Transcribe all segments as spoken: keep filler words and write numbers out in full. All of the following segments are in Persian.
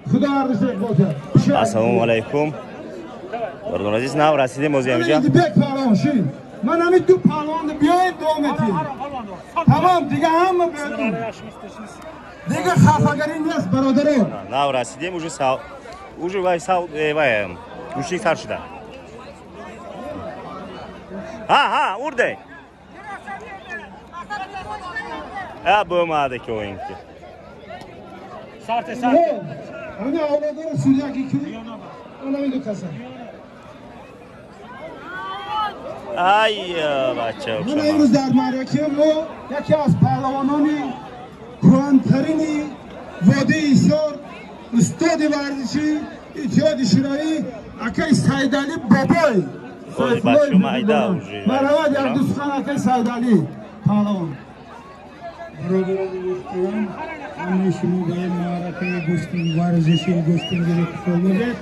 خدا عرضه باشه. السلام علیکم. بردون عزیز نام رسیدیم موزی اینجا. من بیک پهلوان شین. من همین دو پهلوان بیاید دوم تی. تمام دیگه همه بیاید. دیگه خفگری نیست برادران. نام رسیدیم اوج سال اوج وای سال وای گوشی سر شده. ها ها orada. Ha bu madeki oyun ki. Sarte sarte. Hani avladılar Suriye'deki ki. Ona mı dökersen? Ay bachcha. من امروز در معرکه ما یکی از پهلوانان کهن‌ترین وادی ایثار استاد ورزشی اتحاد شورایی اکای سیدعلی بابای وای بچه مایدا اوجی. مرحبا در دوستان اکای سیدعلی پهلوان. برادران دوستان همه شما به معرکه گوشتین ورزشی گوشتین گرفته بودید.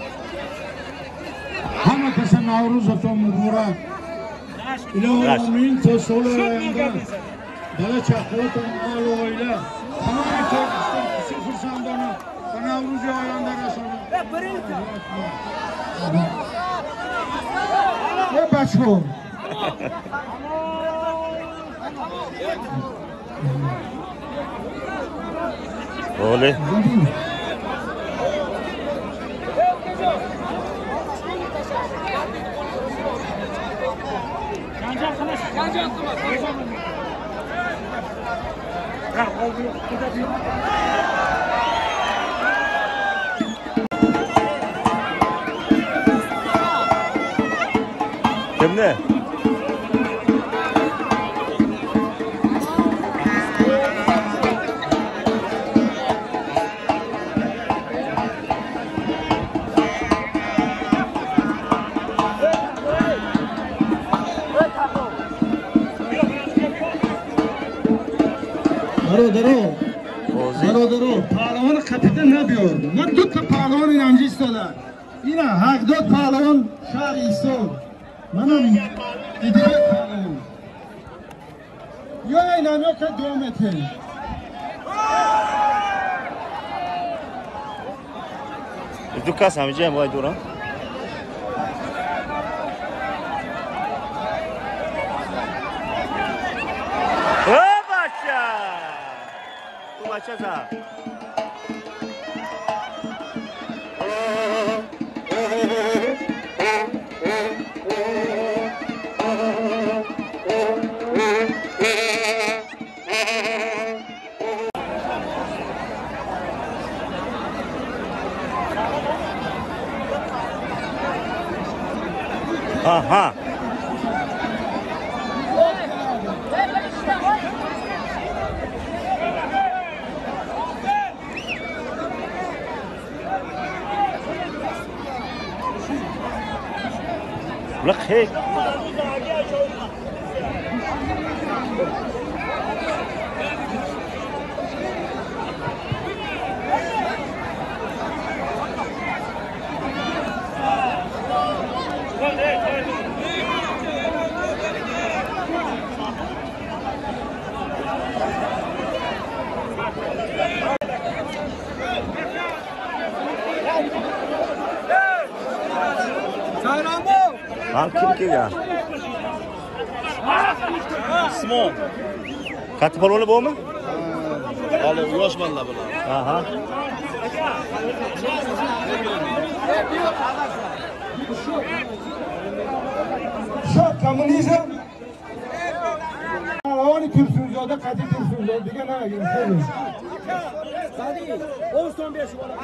همه کس نوروزتون مبارک. İlahi amin tesol ayında bana çaklatın al oğuyla tamam Türkistan sıfır sandana bana Avrupa ayağında yaşadı. Ne başko? Öyle. Kim ne? برادرو برادرو پهلوان خطیده نبیار من دو تا پهلوان اینجا ایستادن اینا هر دو پهلوان شهر ایستاد منم دیده پهلوان یا اینم یا که دو متر دو کس همینجا هم باید دوران بچه aha لك هيك ها kim ki ya? Simon. Kaç balonu bu mu? Valla uyaş valla bula. Aha. Şu komünizm Pehlavani Türk'ünüzde katil Türk'ünüzde diye ne yapıyorsunuz? Hadi on beş wala.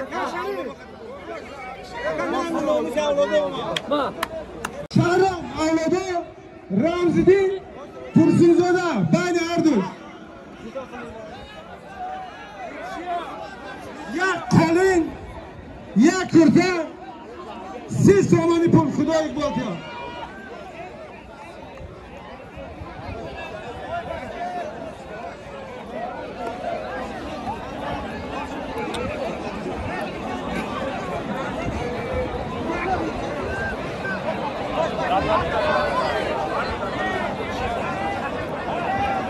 Ma. Şahram avlada Ramzidi Tursunzoda Bani Erdoğan. Ya kalın ya kırta siz somani pul Xudo iqbal kya.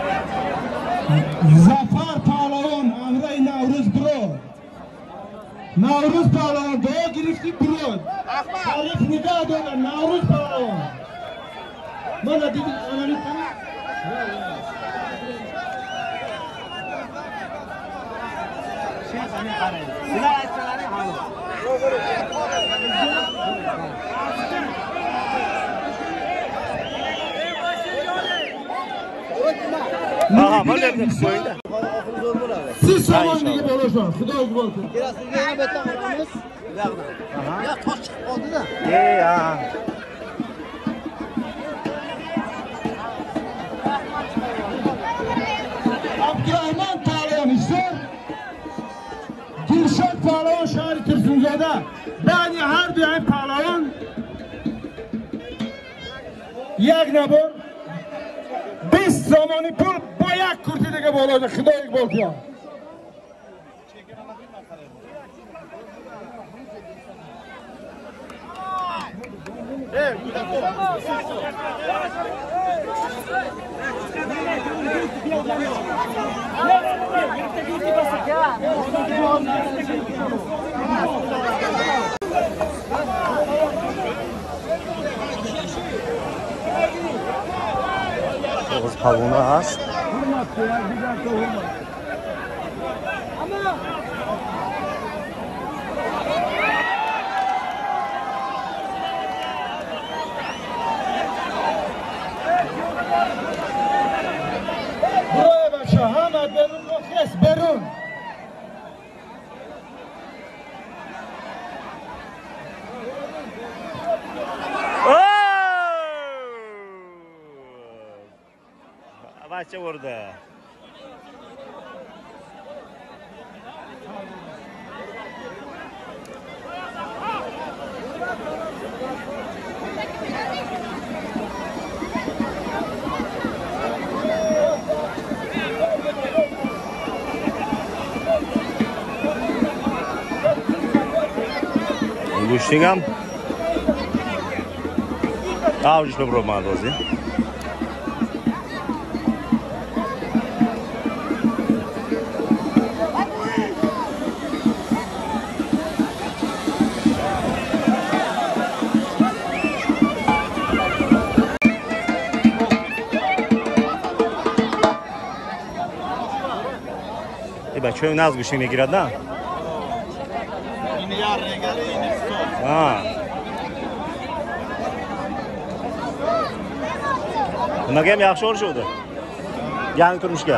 Zafer Pehlavon Amray Navruz bro. Navruz Palavan doğa girifti burun. Tarif nida dolar Navruz Palavan. Mana dedi ananı tanı. Silah açsaları halı. Aha, böyle bir söyle. Siz saman gibi olacak. Xudo gibi olsun. Biraz yine beton aramız. Ya toş çıkıp oldu da. Ye ya. Abdurrahman Palavan işte. Dilşat Palavan şahri Tırsunzade. Bani her bir Palavan. Yak ne bu? Biz zamanı pul bayak kurtu dege olacak. Xudo gibi olsun. Oğuz kavunu az. Buraya başa Hamad Berun Mokhes Berun. Bahçe vurdu. Gustingam. Ah, już dobro ma dozy. Chyba człowiek nas gusi nie gra, da? Yine yarın geliyor, yine stop. Ha. Bunga ham yaxshi o'rishuvdi. Yangi turmushga.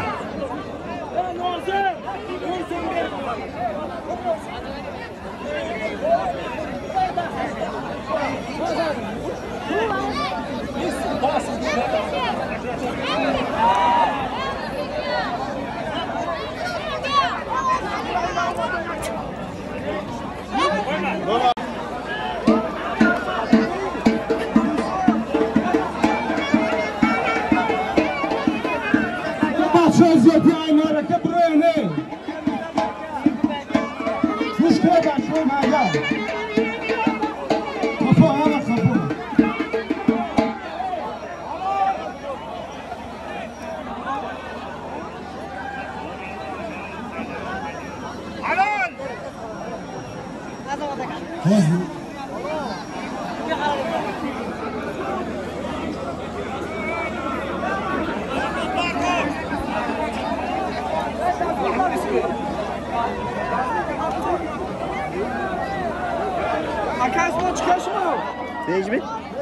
Sözcüğü aynareke buraya ne? Müşküle başlığım hala. Kapı hala kapı. Alon! Hazır. Arkadaşlar çıkarsın mı? Necmi?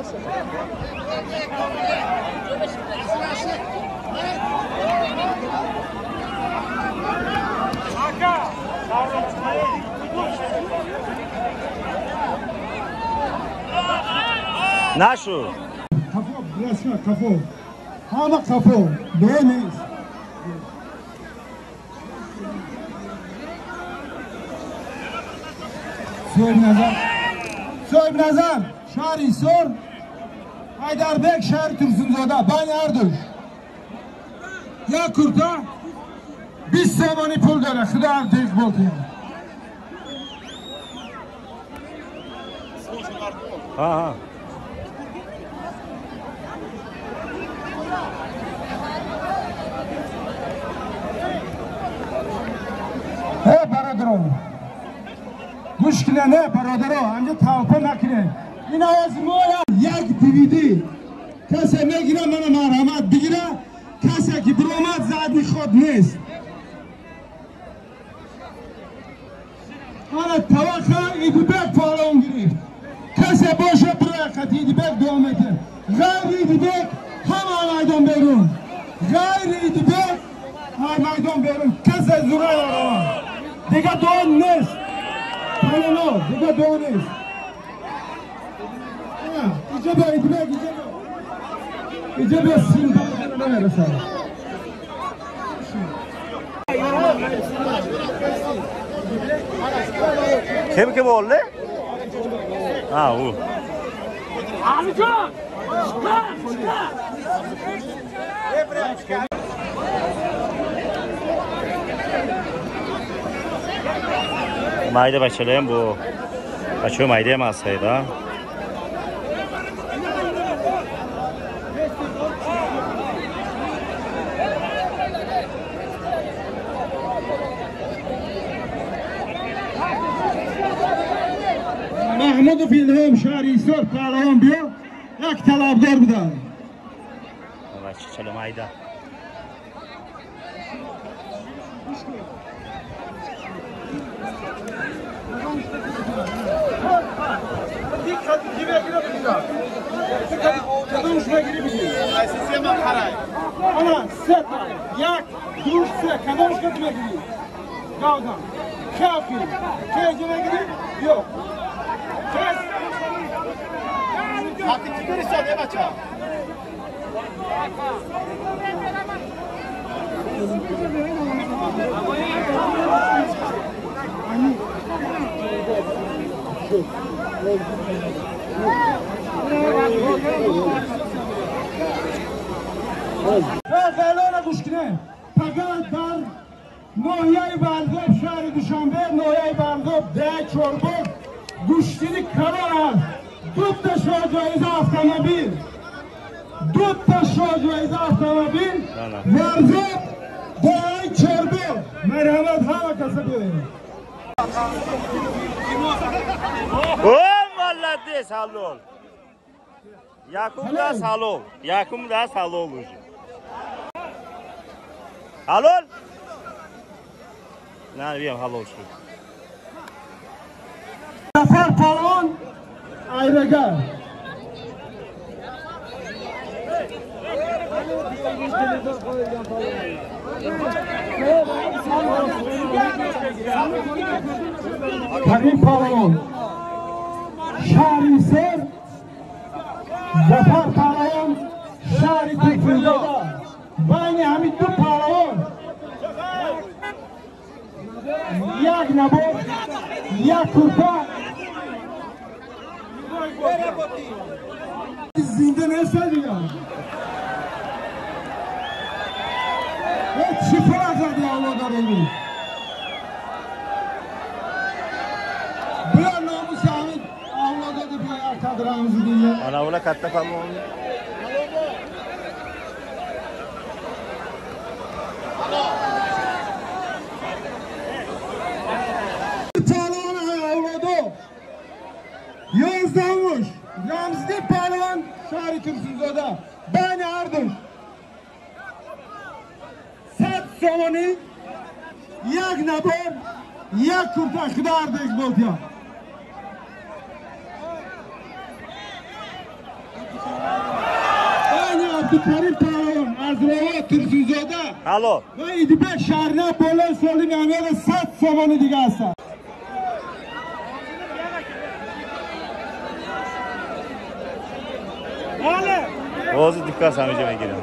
Arka! Nasıl? Kapı, resmen kapı. Ama kapı. Beğeniz. Soyib nazar. Soyib nazar. Şahri Sor. Haydarbek şahri Tursunzoda. Bani Erduş. Ya kurta. Biz samani pul dara. Xudo tek bo'ldi. Ha ha. He baradırom. گوش کنه نه برادرها همجا توافه نکنه این آواز مولا یک دیویدی کسی میگیره من مرحمت بگیره کسی که برامد زدی خود نیست آنه توقع ایدیبک پالون گرفت کسی باشه برایقت ایدیبک دوامده غیر ایدیبک همه میدان بیرون غیر ایدیبک همه میدان بیرون کسی زوره آرام دیگه دون نیست پالونو دیگه دون نیست اینجا با ایدیبک اینجا با اینجا با سیم پالونو نمیرسه Kim kim oldu? Ha o. Amca! Mayda başlayalım bu. Açıyor maydaya masayı da. محمود فیلهم شهریستان پهلوان بیا یک طلبدار بودن Başlayalım mayda. Ana set yak duş se kadar kat megri gavdan kafi kece megri yok kes Artık kimler istiyor ne maça? خیلی گوش کنه فقط در ناحیه بلخ شهر دوشنبه ناحیه بلخ ده چوربک گوشتنی کبار هست دو تا شاجایز اتومبیل دو تا شاجایز اتومبیل ورزش ده چوربک مرحمت همه کسا بیایید Oh vallahi salol. Yakum da salol. Yakum da salol ucu. Halol? Ne diyeyim halol şu. Zafer Palon Ayragar. Karim Palon Şahriser Zafer Palon Şahri Tekfir'da Bani Hamid du Palon Yak Nabor Yak Kurta Zinde ne söylüyor? Hiç şifre azaldı Allah'dan emin. Biraz namus Ahmet Allah'da da bir arkadaşımızı diye. Ana ola katta falan oldu. Palon avladı. Yazdanmış. Ramzli Palon Şahri Türk'süzada. Ben Arduş. Set somoni. Yak nabor. Yak kurta khidar dek boltya. Ben Abdülkarim Palon Azrava Türk'süzada. Halol. Ve İdibek şehrine bolan soli memeli set somoni diga hasta. Oğuz'u dikkat samicime girelim.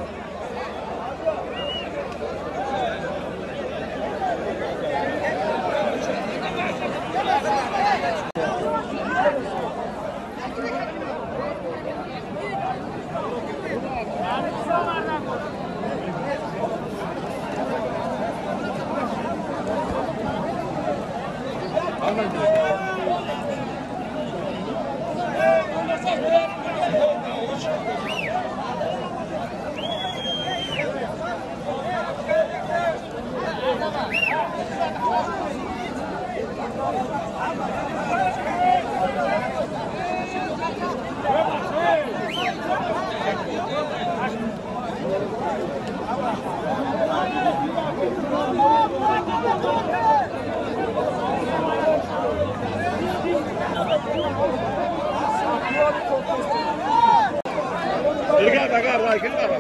Agar vakil var.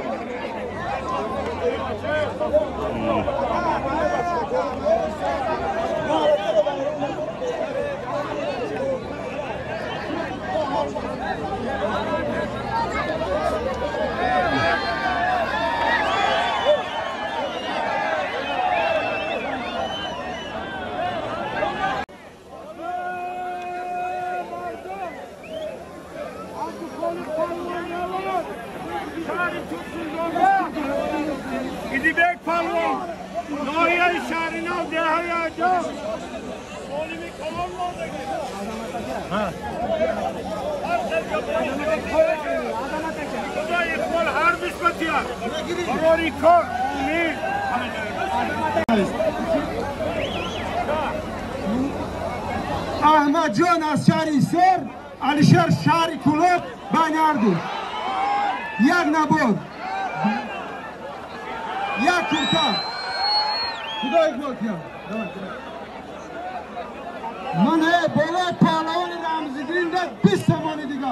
İdibek Palvan, Noya şehrine dehayacağım. Solimi kalan mı orada gidiyor? Ha. Burada ikmal her biskatiya. Karori kor, ne? Ahmet Can از شهر ایسر علیشر شهر کلوب بنیاردو یک نبود یک کرتا خدا اکبر کن من بالا پهلوان رمزگیرین ده بیست زمانی دیگه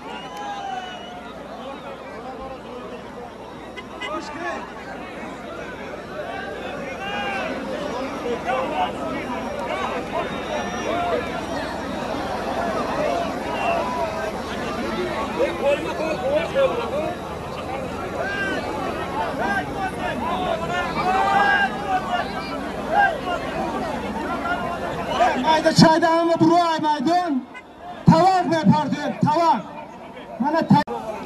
Haydi çaydanı buraya maydun. Tavak mı pardon? Tavak. Bana tavak.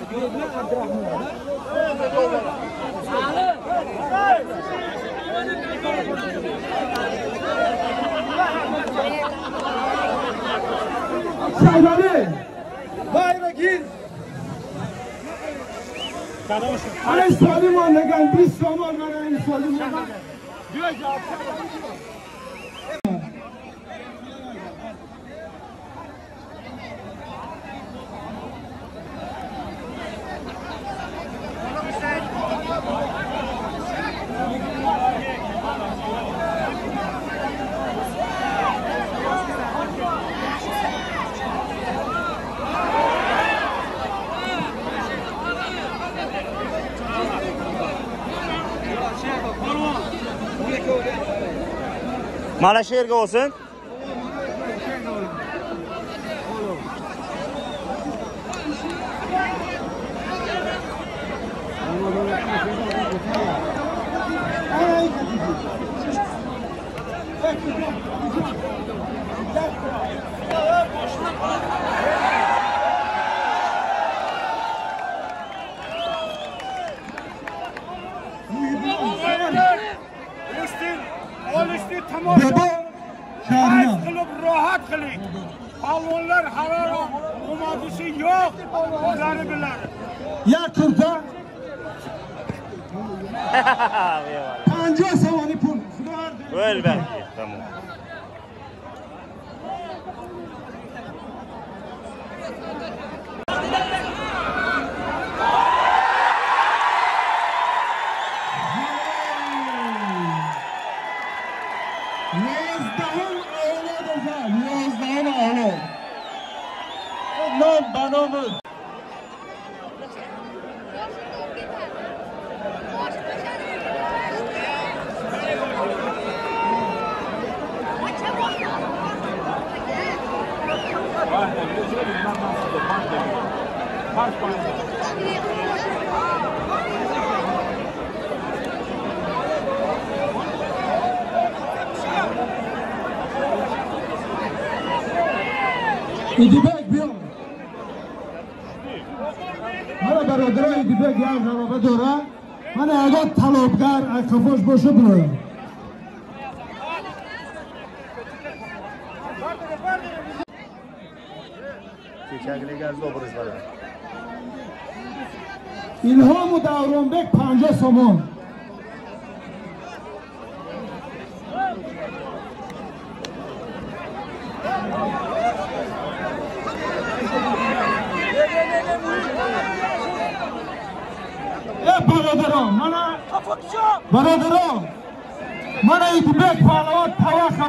Çaydanı. Vay bakayım. Ay salim anlagan bir zaman bana salim anlagan. Diyor ki Mana shu yerga olsin. rahat kılayım. Balonlar harara umadısı yok. Onları bilir. Ya kurta. Panca savanı pul. Öyle belki. Tamam. Yazdağın ağlı da Yazdağın ağlı. Nam banamız. İdibek bir Mana برادرای İdibek ya جواب داره من اگه طلبکار کفاش باشه برای İlham و دورانبek پنجاه سومون برادران من برادران من İdibek پهلوان توخم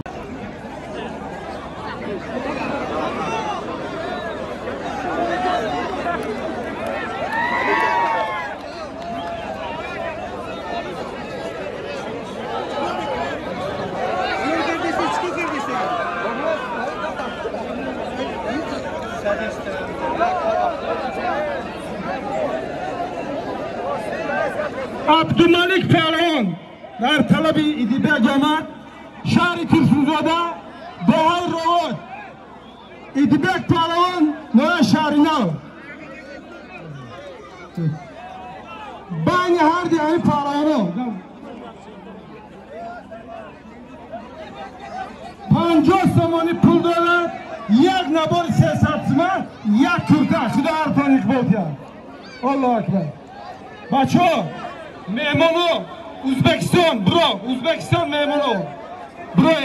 Abdülmalik Pehlivan در طلب ایدیبک آمد شهر ترسوزاده باهای رواد ایدیبک پهلوان نوع شهری نو بانی هر دی همی پهلوانو پنجاه سامانی پول دولت یک نبار سیاست سمت یک کرده خدا هر تانیک بود کرد الله اکبر بچه ها مهمانو Uzbekistan, bro, Uzbekistan memuru, bro.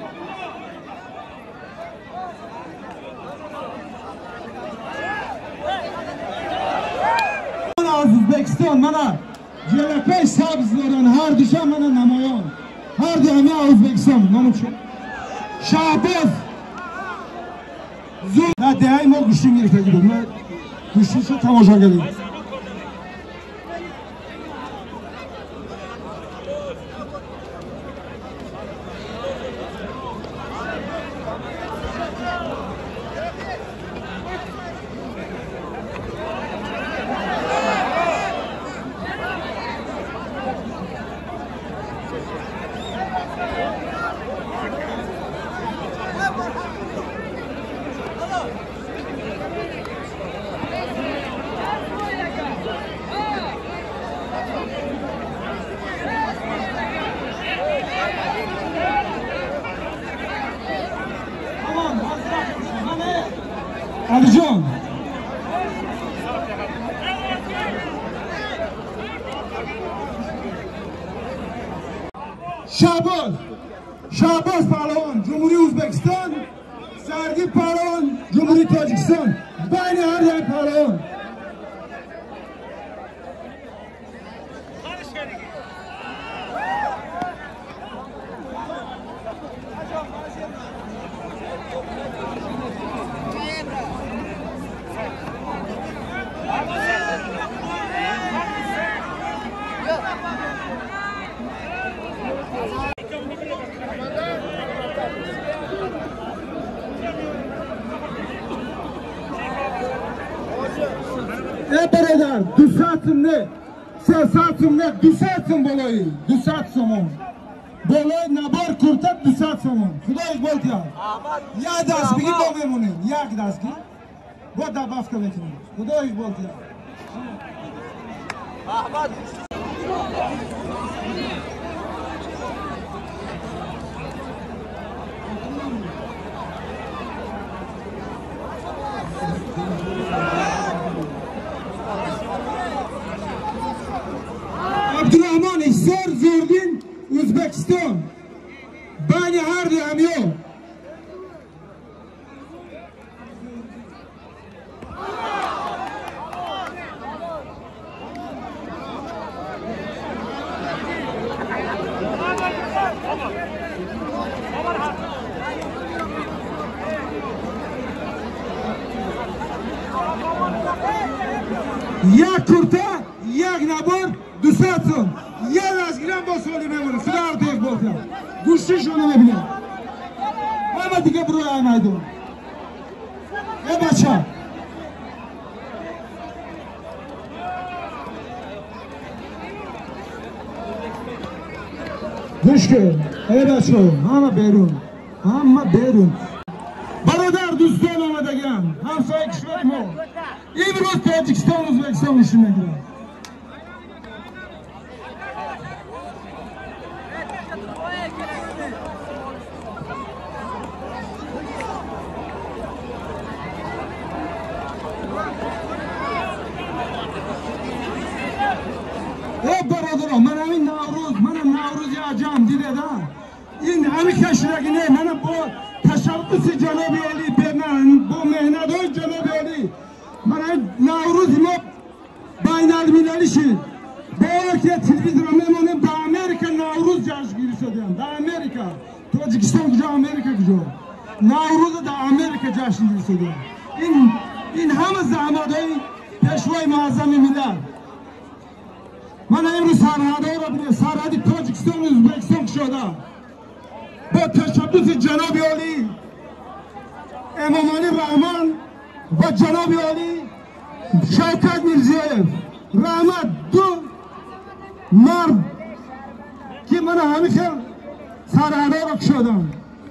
Az Uzbekistan, mana C L P sabzlaran her düşen mana namayan, her diyemi Uzbekistan, namuçu. Şahbaz, zor. Ne diyeyim o kuşun birlikte gidiyorum, ne kuşun şu tamaşa geliyorum. Alican Şahbaz Şahbaz Pehlivan Cumhuriyet Uzbekistan Sergi Pehlivan Cumhuriyet Tacikistan Bani her yer Pehlivan ای برادر دو ساعتم نه سه ساعتم نه دو ساعتم بالایی دو ساعت سومون بالای نبار کرتت دو ساعت سومون خدا اقبال تیار یک دست بگی با بمونیم یک دست گی با دباف که بکنیم خدا اقبال تیار Abdurrahman İhsar Zordin Uzbekistan Bani her diyemiyor یک kurta, یک نبار دو ساعتون یک از گیرم با سوالی میمونه خدا رو تک باشم گوشتی شونه ببینم همه دیگه بروی همه ای بچه گوش کن ای بچه همه بیرون همه بیرون برادر دوستان آمدگم همسایه کشور ما امروز تاجیکستان ازبکستان نشون میگیرم ای برادران من همین نوروز من نوروز عجم دیده دا این همین کشورگی نه من با تشبس جناب علی به من با مهنت های جناب علی من نوروز ما بین المللی شد با که تلویزیون میمونیم به امریکا نوروز جشنگیری شدیم به امریکا تاجیکستان کجا امریکا کجا نوروز در امریکا جشنگیری شدیم این این همه زحمت های پیشوای معظم ملت من امروز سرحدها را بینم سرحدی تاجیکستان و ازبکستان شده با تشبس جناب علی امام علی رحمان و جناب علی شوکت میرزیایف رحمت دو مرد که من همیشه سرحدا رو کشیدم.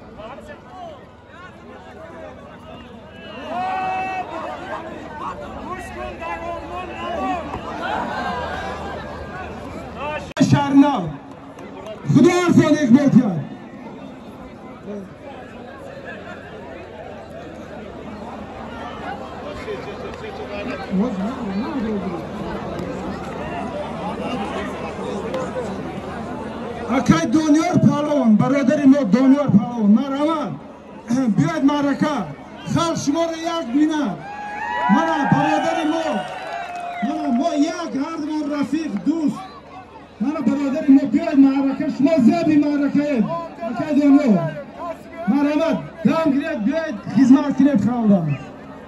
شرنا خدا ارسال اقبال کرد. اکای دنیار پالون برادری ما دنیار پالون مرحمت بیاید معرکه خلق شما را یک بینه من برادری ما من ما یک هر من رفیق دوست من برادری ما بیاید معرکه شما زیادی معرکه اید اکای دنیار مرحمت دام گرید بیاید خدمت کنید خالدان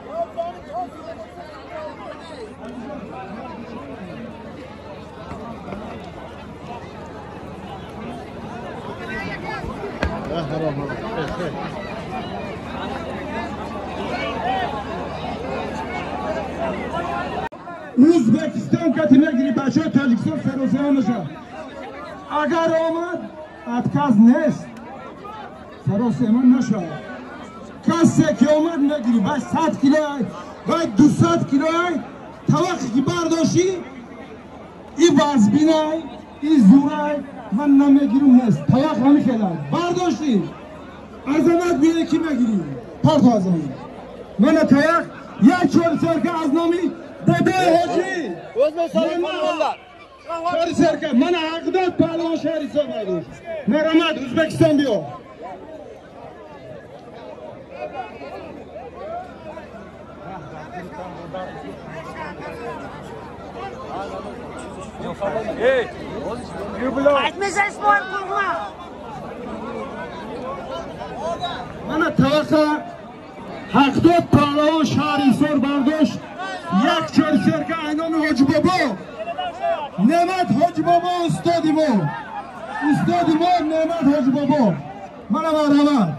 Uzbekistan katına girip başa Tacikistan Sarosyan nişa. Agar omad atkaz nest Sarosyan nişa. Kasse ki omad ne girip baş saat kilo ay, baş دو صد kilo ay, tavak ki bardoşi, i bazbinay, i zuray, من نمیگیرم نست. tavak همه کلای. bardoşi. Azamat bir kime gireyim? Parto azamı. Bana tayak, ya çöl serke aznami, dede hoci. Özme salim onlar. Çöl serke, bana akıdat pahalı şehri sormadı. Merhamet, Özbekistan diyor. Hey! Açmaysa İsmail korkma. Bana tavaka hakdot pahalı şehri sor bardoş. Yak çöl serke aynan hoci baba. Nemet hoci baba ustadi mo. Ustadi mo Nemet hoci baba. Bana merhamet.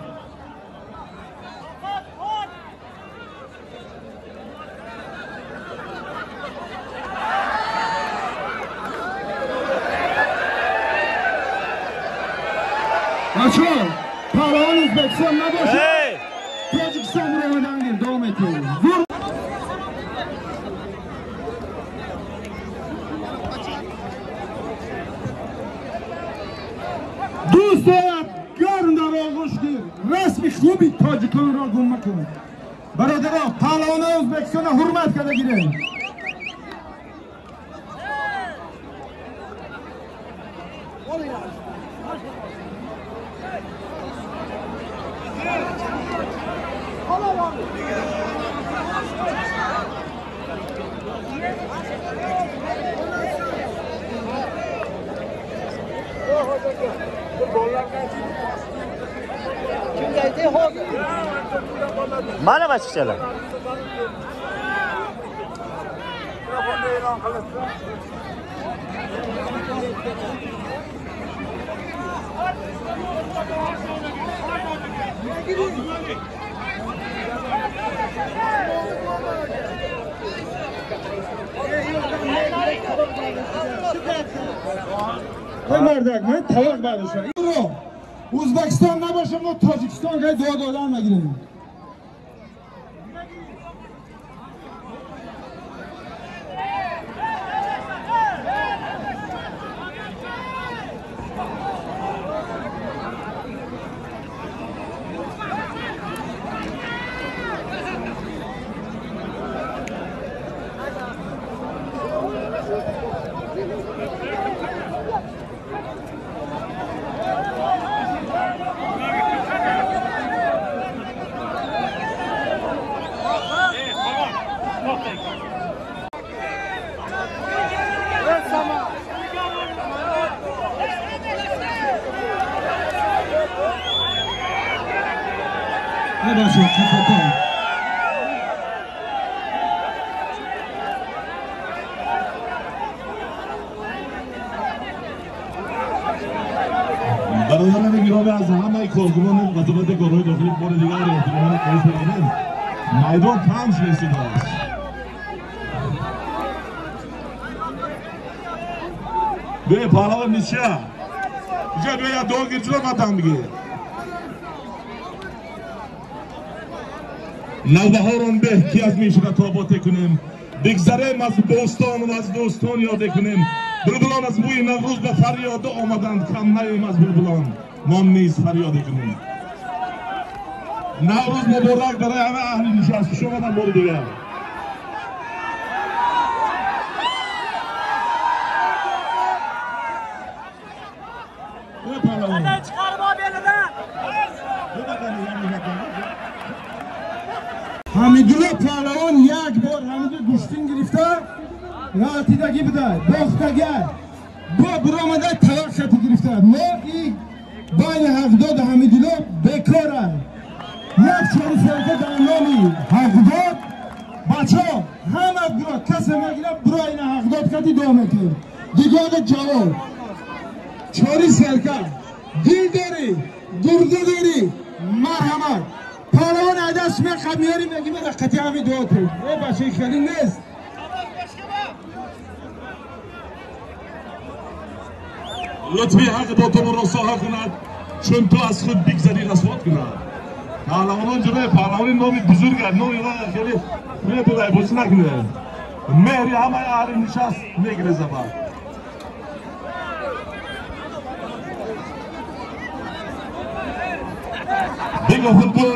Açıl, pahalı Özbekistan ne boşu? Hey! Tacikistan buraya oynanır, devam ediyor. Vur! Dostoyev, yarın da olmuştur. Resmi klubi Tacikistan ra gumma kılın. Baradara, pahalı Özbekistan'a hürmet kadar girelim. Mana bachchalar. Hey merdak, ben tavak barışa. Uzbekistan ne başım o Tacikistan gay doğa doğadan mı girelim? Ne başım kapatalım. برادران گرامی از همه کارکنان قطعات کارهای داخلی بار دیگر احترام کاهش بدهید. میدان پنج رسیده است. به پهلوان نیست چه؟ اینجا بیا دو گیرچون ماتم بگی نوبهاران به کی از میشونه تاباته کنیم بگذریم از بوستان و از دوستان یاده کنیم بلبلان از بوی نوروز به فریاد آمدند کم نیم از بلبلان ما نیز فریاد کنیم نوروز مبارک برای همه اهل نشست شما من بار دیگر حمیدالله پهلوان یک بار حمیدالله گوشتین گرفته راتیدگی بده باختگر با برآمده توقعاتی گرفته ما این بین هفتاد حمیدالله بیکاره یک چهار سالگه در نامی هفتاد بچه ها همه برا کسی مگیره برا این هفتاد کتی دوامه کنیم دیگه جواب چهاری سالگه دل داری گرده داری مرحمت پهلوان عدس می خمیاری میگی من قطعی همی دواتیم او بچه خیلی نیست لطفی حق با تو را ساها کند چون تو از خود بگذری رسوات کند پهلوانان جلوی پهلوانی نامی بزرگ است نامی را خیلی میتونه بوس نکنه مهری همه اهل نشست میگیره زبان دیگه فوتبال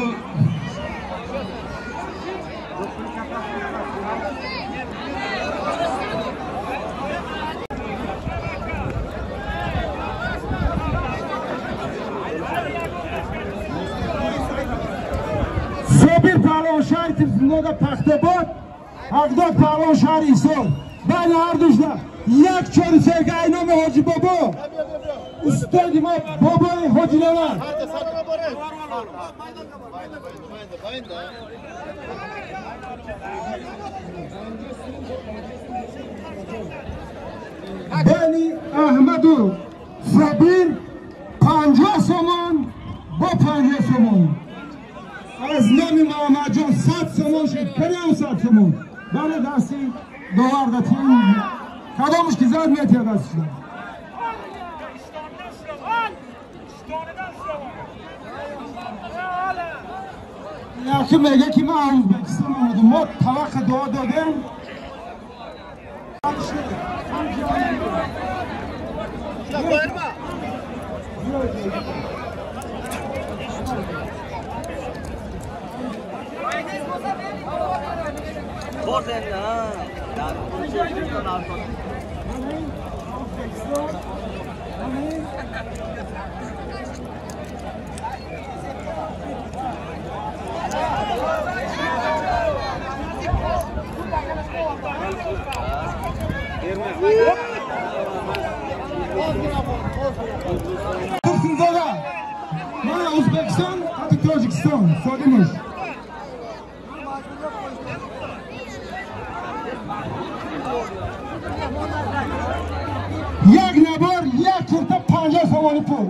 صابر پهلوان شهر ترسنده پختاباد هفتاد پهلوان شهر ایسان بین هر دوشده یک چهار سرگه اینام حاجی بابا استادی ما بابای حاجی نوان بین احمد و صابر پنجاه سومان با پنجاه سومان از نام محمد جان صد سومان شد کنیم صد سومان بله دستی دوار دتیم کدامش که زد میتی دست شد یکی میگه که ما ازبکستان آمدیم ما توقع دعا دادیم ما ازبکستان حتی تاجیکستان سادیمش یک نبار یک کرته پنجاه سوانی پول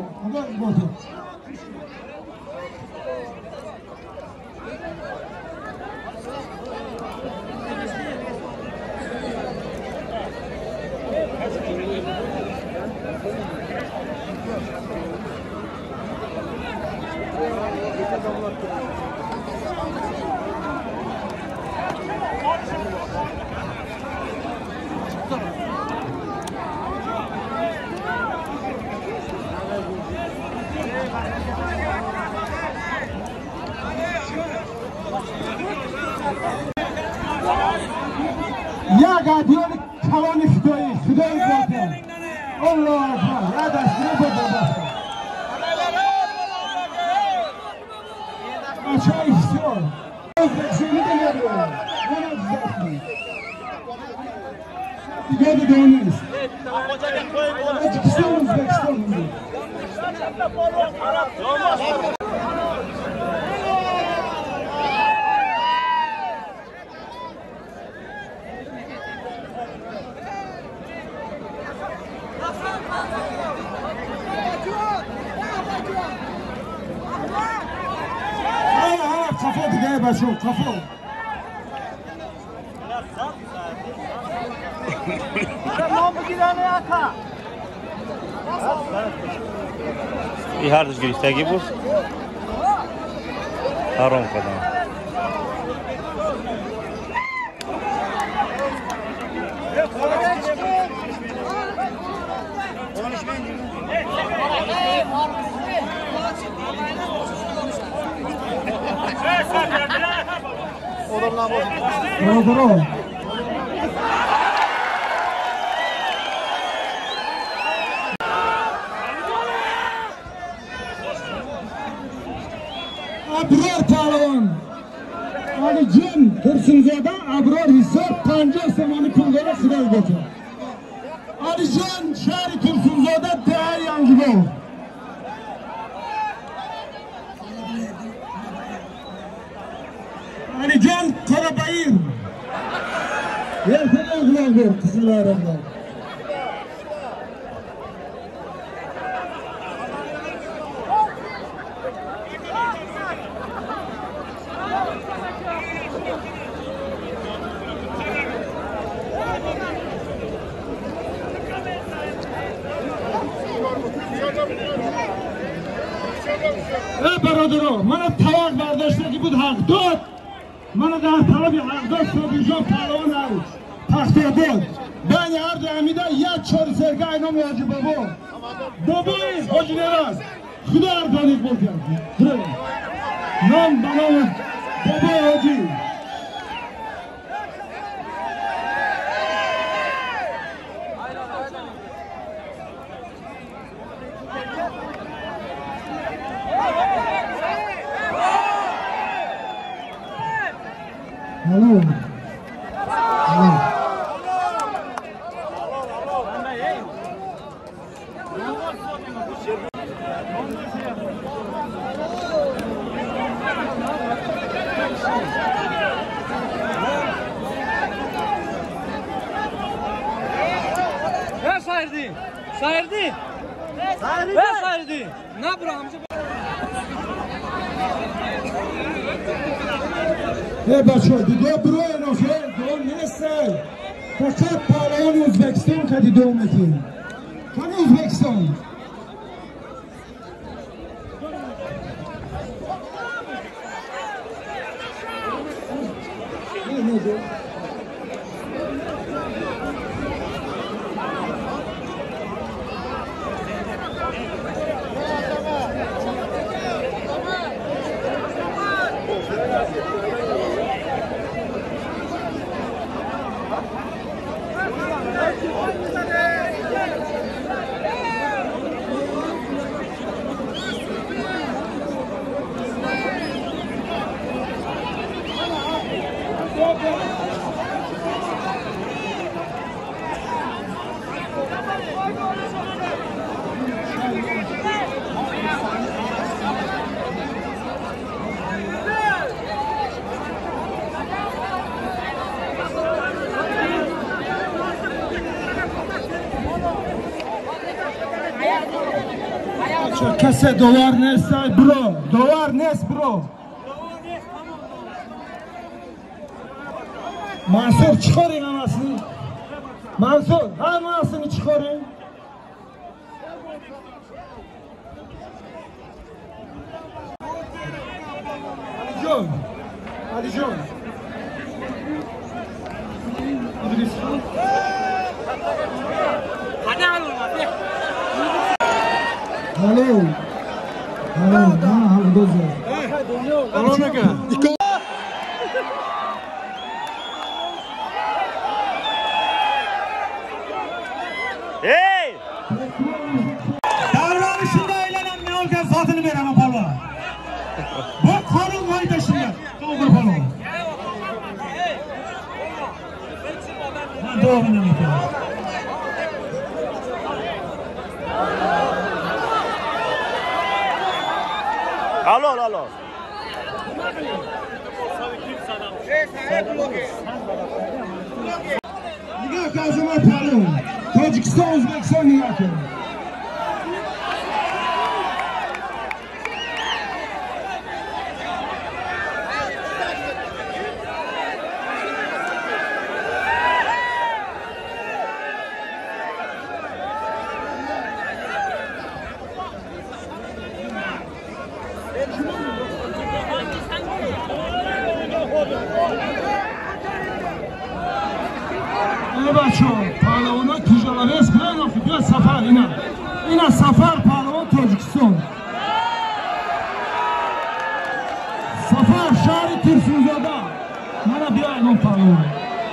یک عدیان کلان خدایی خدایی باید الله اکبر یا دستگیره با بابا بچه ایستیار ازبکستانی دنیارو من از زفتی دیگه دیگه نیست ازبکستان ازبکستان کافو دیگه بچه کافو نام بگیرانه اکا این هر دوش گریختگی بود حرام کردم برو ابرار پهلوان علی جان ترسونزاده ابرار حساب پنجاه سمانی پولدار خدای بکن علی جان شهر ترسونزاده ده ینگیبا علی جان قرباییر یرتن اغلاق بر کسیلار اغلاق ای برادرو من طواق برداشته که بود حق داد من در طلب حق داد صبی جان پهلوان هست تخته داد بین هر دو امیده یک چار سرگه اینا مواجه بابا بابای حاجی نراز خدا اردانید بود نام بنام بابای حاجی Hello. Hello. Ver sayırdı. Sayırdı. Sayırdı. Ver sayırdı. Ne bırakmışım? ای بچه ها دیگه برای نافیه دوم نیسته فقط پهلوان ازبکستان که دوم میتین کنه ازبکستان کسی دوار نیست برو دوار نیست برو منصور چیکارین هم هستی؟ منصور همه هستین چیکارین؟ علی جان علی جان Hello. Hello. Ne havdozlar? Hello nega? Hey! Davranı şimdi eğlenen ne olacak zatını veremem palo. Bu kanun kaydı şimdi. Doğru palo. Ben doğru ne yapıyorum? Alo, alo. Nigah kazıma palo. Tacikistan, Özbekistan nigah kazıma. ای بچه ها پهلوان های تجالاوی اسم نگفتی بیا سفر اینا اینا سفر پهلوان تاجیکستان سفر شهر ترسونزاده منو بیا اینا پهلوان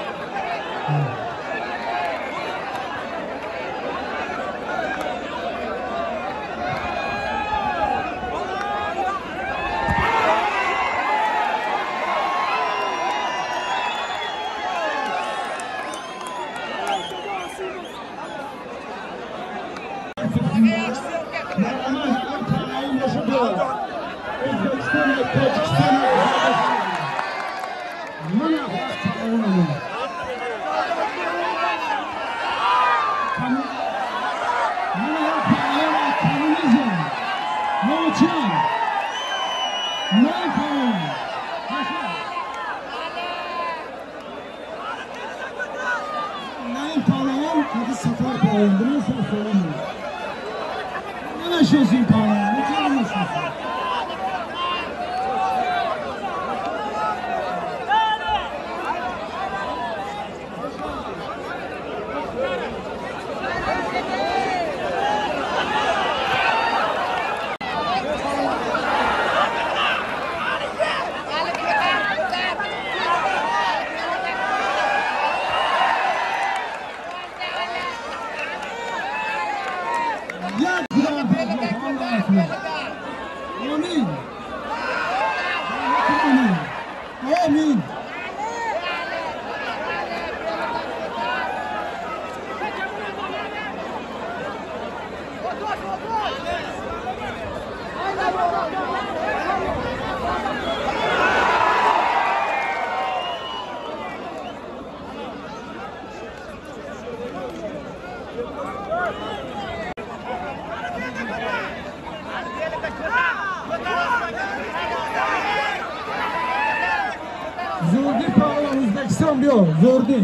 زوردی پاهلوان ازبکستان بیا زوردی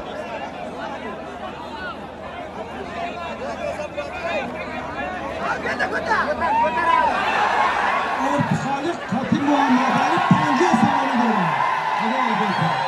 خالق قاتل محمد علی پنجاه ساله دارم خدا عزیزم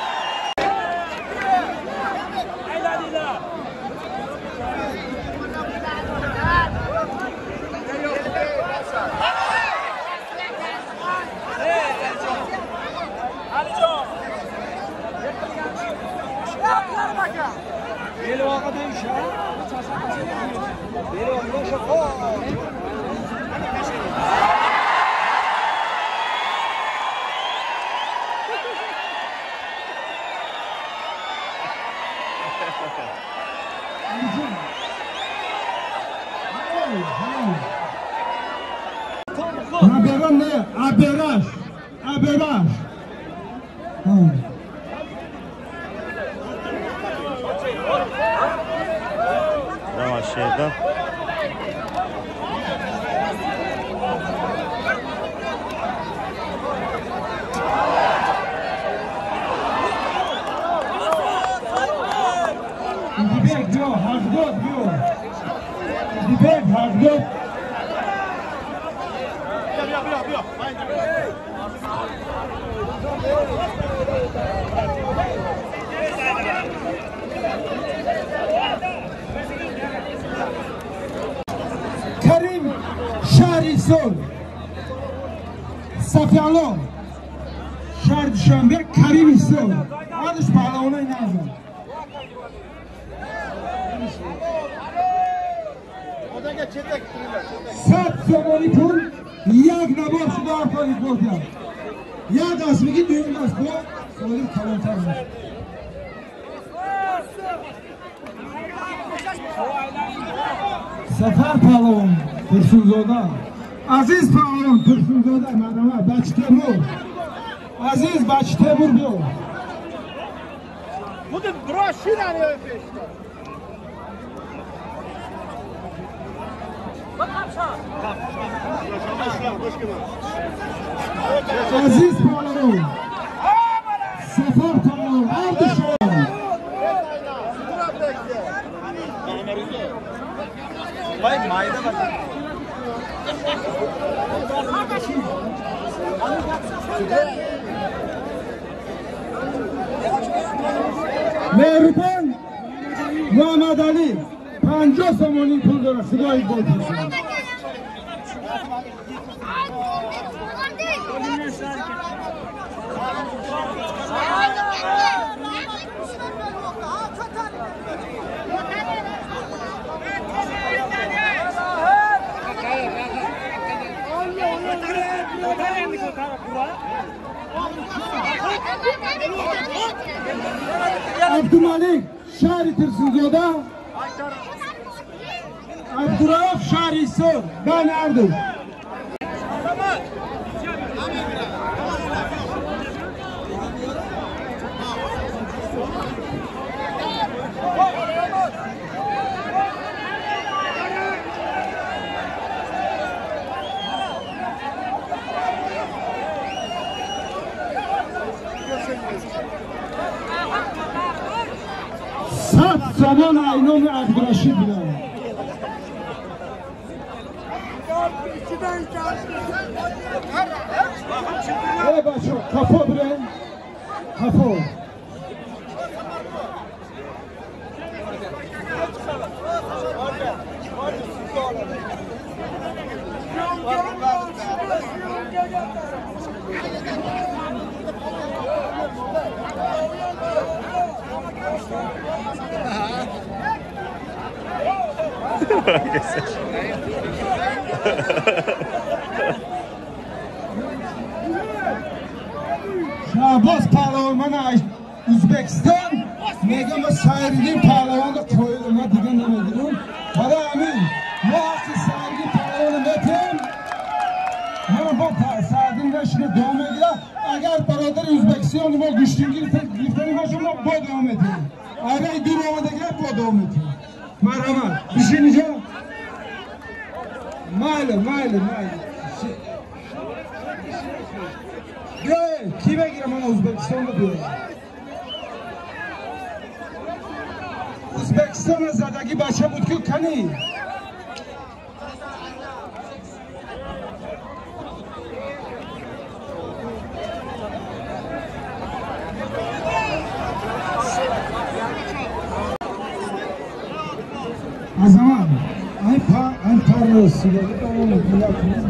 Aberan ne? Aberaş. Aberaş. Tamam şeyden. Dibek diyor, Hazgot diyor. Dibek, Hazgot. Karim Şarisol Safyalon Şar Düşenbe Karim İsol Adış Pahlavona inazım Sat somoni pul Yak nabor şuda arpanik bozyan Yak asmiki düğün asbo Solik kalantarmış Sefer Pahlavon Tursunzoda Aziz Pahlavon Tursunzoda Madama Baç Temur Aziz Baç Temur diyor Bu da broşür arıyor peşte. Aziz Pahlavon Sefer Pahlavon Ardışan Vay mayda bak. مهربان محمد علی پنجاه سامانی پول داره خدای بود عبدالمalik شهری ترسنزاده عبدالرؤف شهری سر ben Erdoğan Sat zaman aynı Abdurrahşid bilen. Hey başım, kapı bilen, kapı. Şahbaz Parlamanı Özbekistan Megama Sayrı'nın Parlamanı koyulma digin nemedirim. Bana amin. Muhakkı Sayrı'nın Parlamanı metin. Bana bu Sayrı'nın şimdi devam ediyor. Eğer Parlamanı Özbekistan'ı bu güçlü giriftenin başımda bu devam ediyor. Eğer durmada gel bu devam ediyor. Merhaba. Düşüneceğim. Maile, maile, maile. Gel, kime girem ana Özbekistan'da diyor. Özbekistan'a zadaki başa butku kani. O zaman ay pa ay parlıyorsun ya tamam mı yapıyorsun?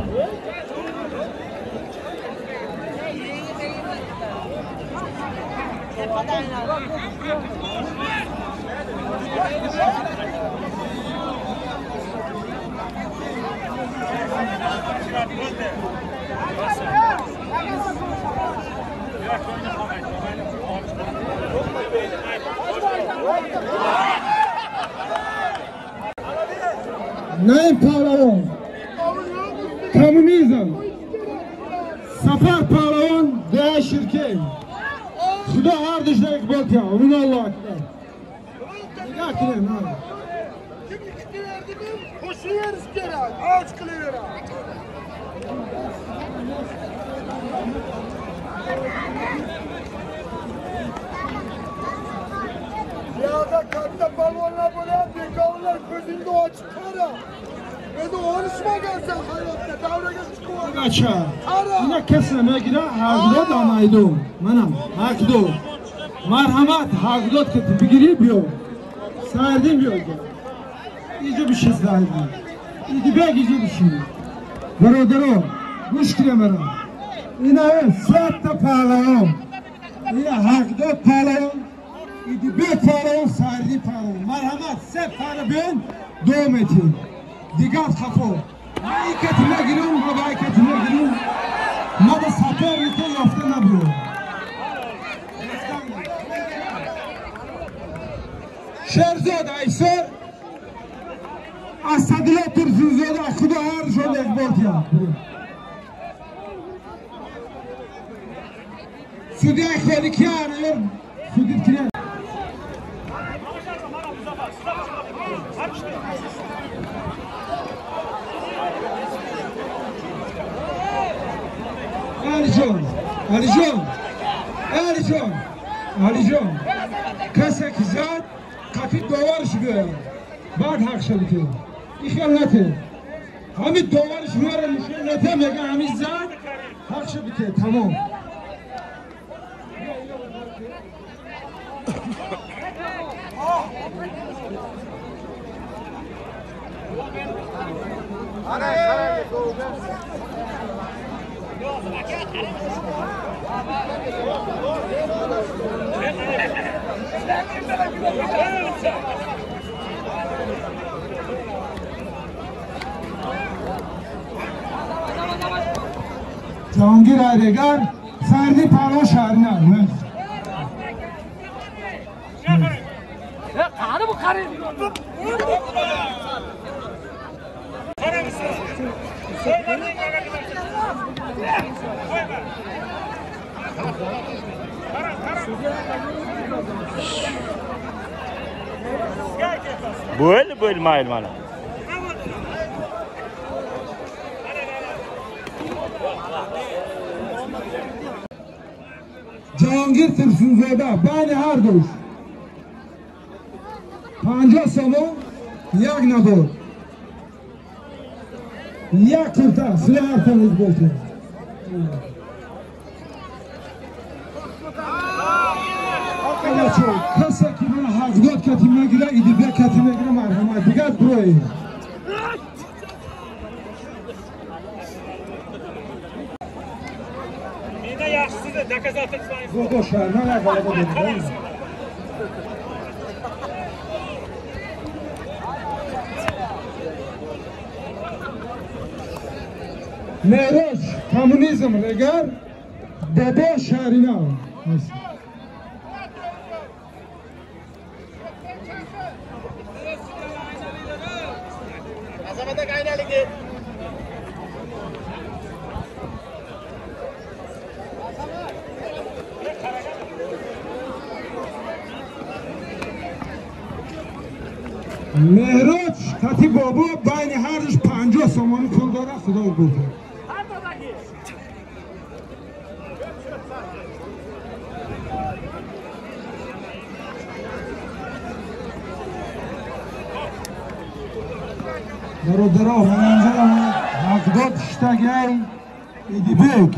Naim Parlavan, Komünizm, Safar Parlavan, Değer Şirket. Şurada her dışta ekbal ya, onun Allah'a akbar. Ne akılem abi? Kim iki verdi mi? Koşu yeriz geri. Ağaç kılıvera. Yağda katta balonla böyle bekavlar gözünde o çıkara. Ve de konuşma gelsen hayatta davra gel çıkıyor. Kaça. Yine kesime gire haqdod amaydım. Manam haqdod. Marhamat haqdod keti bigiri biyo. Sardım biyo. İyice bir şey sardım. İyice bir iyice bir şey. Barodaro. Kuş kiremera. Yine saatte parlavam. Yine haqdod parlavam. İdi bir parlavam sardı parlavam. Marhamat se parlavam. Doğum etin. Digat kapı. Hareketine giriyorum, bu hareketine giriyorum. Ne de sapır yıkı yafta ne bu? Şerzad Aysar Asadillah Tursunzade Akhuda her şöyle ekbort ya. Südi ekberi ki arıyor? Südi kire. Alican, Alican, Alican, Alican. Kasak zat, kafit dovar şubiyor. Bad hak şabiti. İşanlatı. Hamid dovar şubiyor, işanlatı mega Hamid zat, hak şabiti. Tamam. جهانگیر ایدگر سردی پالو شهرینه نه قهرم خرید Böyle böyle mayıl bana. جهانگیر ترسوزاده بین هر دوش پنجاه سالو یک نبود یک کرده سلاح تمیز بوده کسی که من هزگاه کتی مگیره ایدی بیا کتی مگیره مرحمت دیگر بروی Mine yaxşısı da dokazat etmeyin. Zodo şəhərinə nə qalaba dedim. Mehroş, komünizm regar, Baba şəhərinə. Azamada qaynalı git. مهراج کتی بابا بین هرش پنجاه سامانی پول داره خدا بود برادرها منظرم هفتاد شتگی ایدی بیگ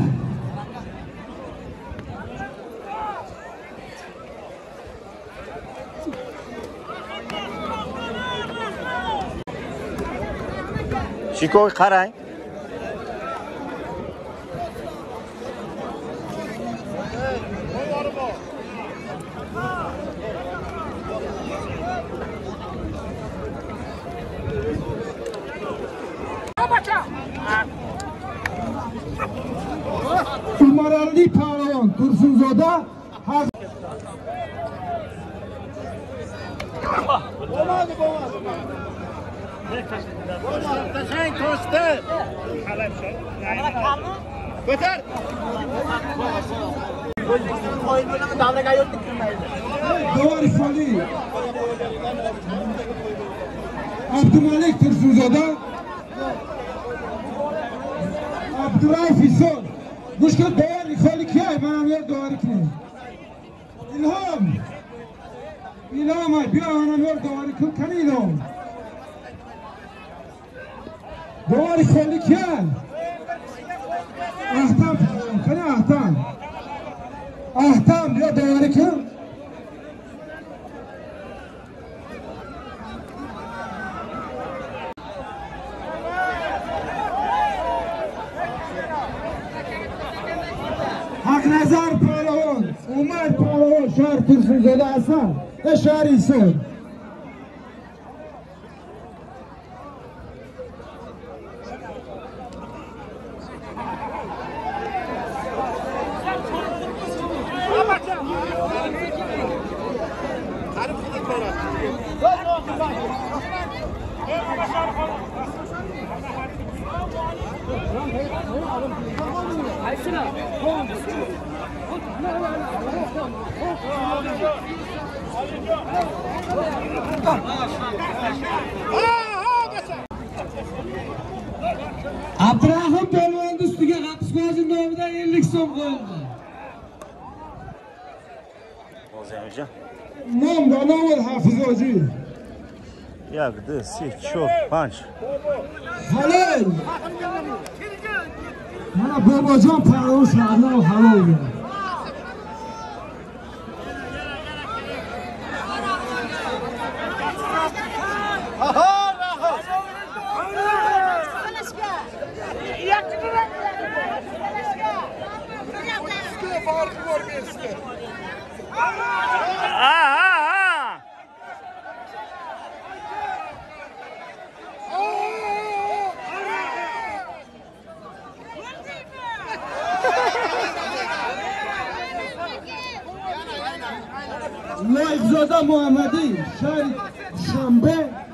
Çikoy qarang. Umarali Palawan Tursunzoda Olmadı olmadı. Olmadı. Sen tostu. Götür. Oyun oynama davraga yok diktirmeyin. Doğar Fali Abdülmalik Tursunzoda Abdurrauf İson Muşka Doğar Fali kiye bana ver Doğar ki İlham İlham ay bir ana ver Doğar ki kan İlham Doğar Fali kiye Ahtam kana Ahtam Ahtam ya Doğar ki Haknazar Palawan, Umar Palawan, şehir Tursunzoda Hasan ve şehir İson. Abdurrahim Polvonning ustiga Qapqizning nomidan ellik so'm qo'yildi. O'zingizcha. Nom Donoval Hafiz Hoji. Yaqdi, sik, cho'p, panch. Halol. Mana Bobojon Palawan shahridan halol. Ha ha ha. لایق‌زاده محمدی شهر شنبه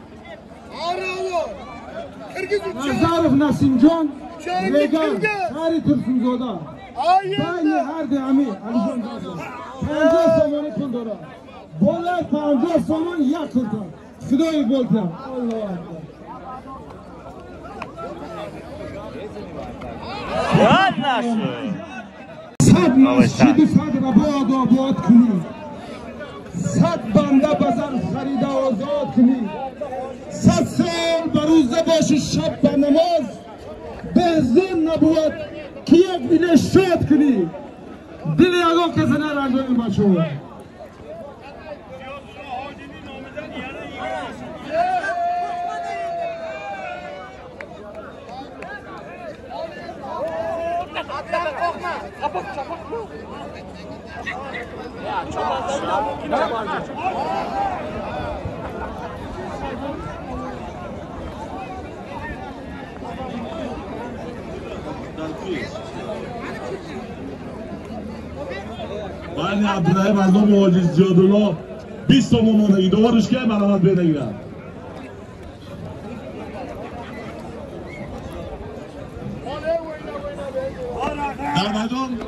نظرف نسیم جان ریگان شهر ترسونزاده بین هر دهمی علی جان دادا پنجاه سامانی کن دارا بالای پنجاه سامان یک کنتان خدای بولتم الله اکبر یاد نشد صد مسجد صد رباد آباد کنی صد بنده بزن خرید آزاد کنی صد سال بروزه باشی شب به نماز بهزون نبود که یک بیله شاد کنی دل یگان کسی نرنگوی بچه بانی عبدالرحیم از نام حاجی زیادالله بیست تومن مانگی دوبارش که مرامت بنگیرم در میدان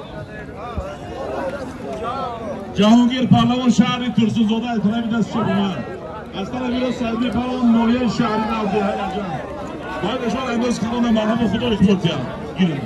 جهانگیر پهلوان شهری ترسونزاده احترامی دست چه بومن از طرف ایران سعیدی پهلوان نویه شهری نوزه هیجان باید اشار انداز کردن مرحب خدا اخبار کرد گیرم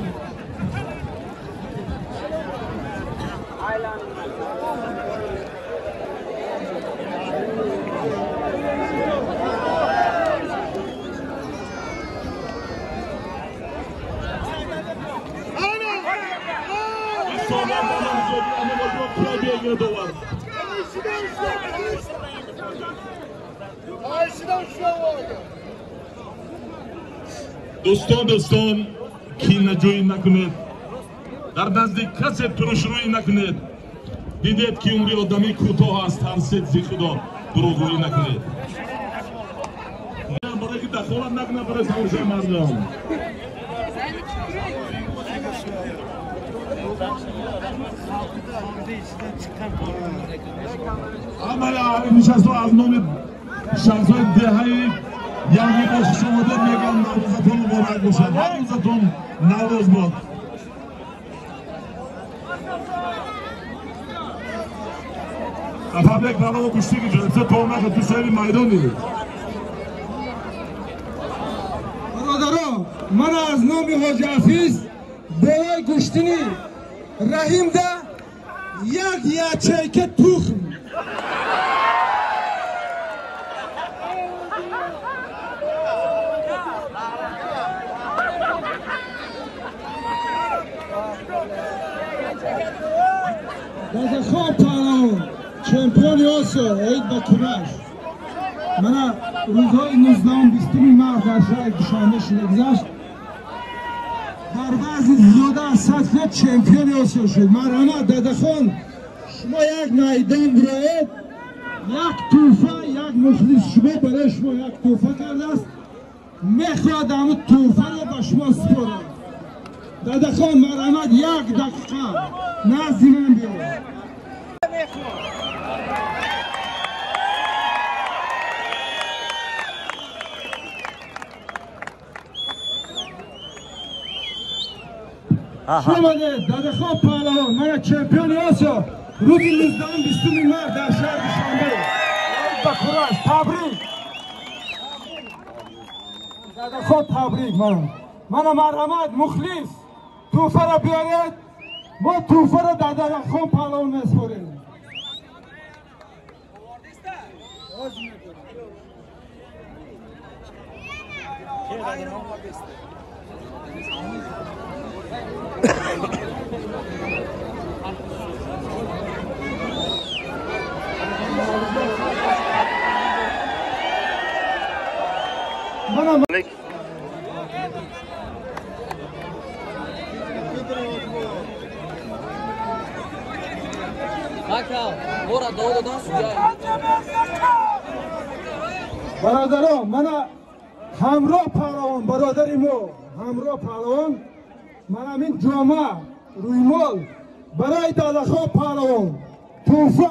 دوستان دوستان کینه جویی نکنید در نزدیک کسی ترش روی نکنید دیدید که عمری آدمی کوتاه است ترسید زی خدا دروغگویی نکنید برای که دخالت نکنه برای تماشای مردم عمل عالی نشست از نام شخصای دهی یعنی باش شما ده میگم نوروزتون مبارک باشه نوروزتون نوروز باد افابک برای کشتی که جلسه تومک تو سری میدان دیدید برادران من از نام حاج حفیظ بالای گشتنی رحیم ده یک یچیک تخم داده خواب پهلوان چمپیون آسیا عید با کنش من روزهای نوزدهم بیستمی ماه در شهر دوشنبه گذشت در وزن زیاده از سطح چمپیون آسیا شد مرحمت داده خان شما یک میدان برایید یک توفه یک مخلص شما برای شما یک توفه کرده است میخواد همون توفه رو به شما سپارم داده خان مرحمت یک دقیقه نزدی من بیارم شما ده داده خواب پهلوان من یک چمپیون آسیا روزی نوزدهم بیستمی ماه در شهر دوشنبه با کراش تبریک داده خواب تبریک من من مرحمت مخلص توفه را بیارید ما توفه را در داده خواب پهلوان میسپاریم منم Bakalım. برو دو دو سویا برادران من همراه پهلوان برادری مو همراه پهلوان من همین جامعه رویمال برای دادخواه پهلوان توفه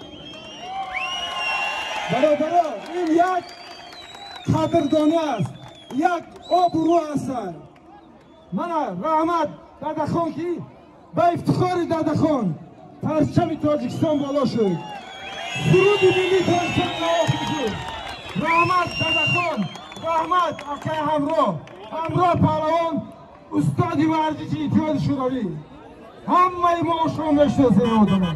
برادران این یک قدردانی است یک آبرو است من رحمت دادخوان که به افتخار دادخوان پرچم تاجیکستان بالا شد سرود ملی تاجیکستان نواخته شد رحمت دادخوان رحمت اکای همراه همراه پهلوان استادی ورزشی اتحاد شوروی همه ما شما میشناسیم آدم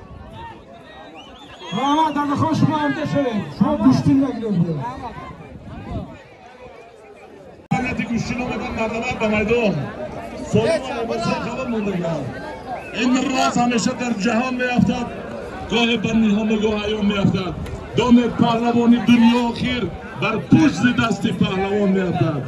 رحمت دادخوان شما همده شدید شما گوشتین نگیرید حالتی گوشتین آمدن مردمت به میدان سالمان عباسی خبر موندگان این راز همیشه در جهان میافتد گاه بر نیهان و گاه ایام میافتد دام پهلوانی دنیا آخر بر پشت دست پهلوان میافتد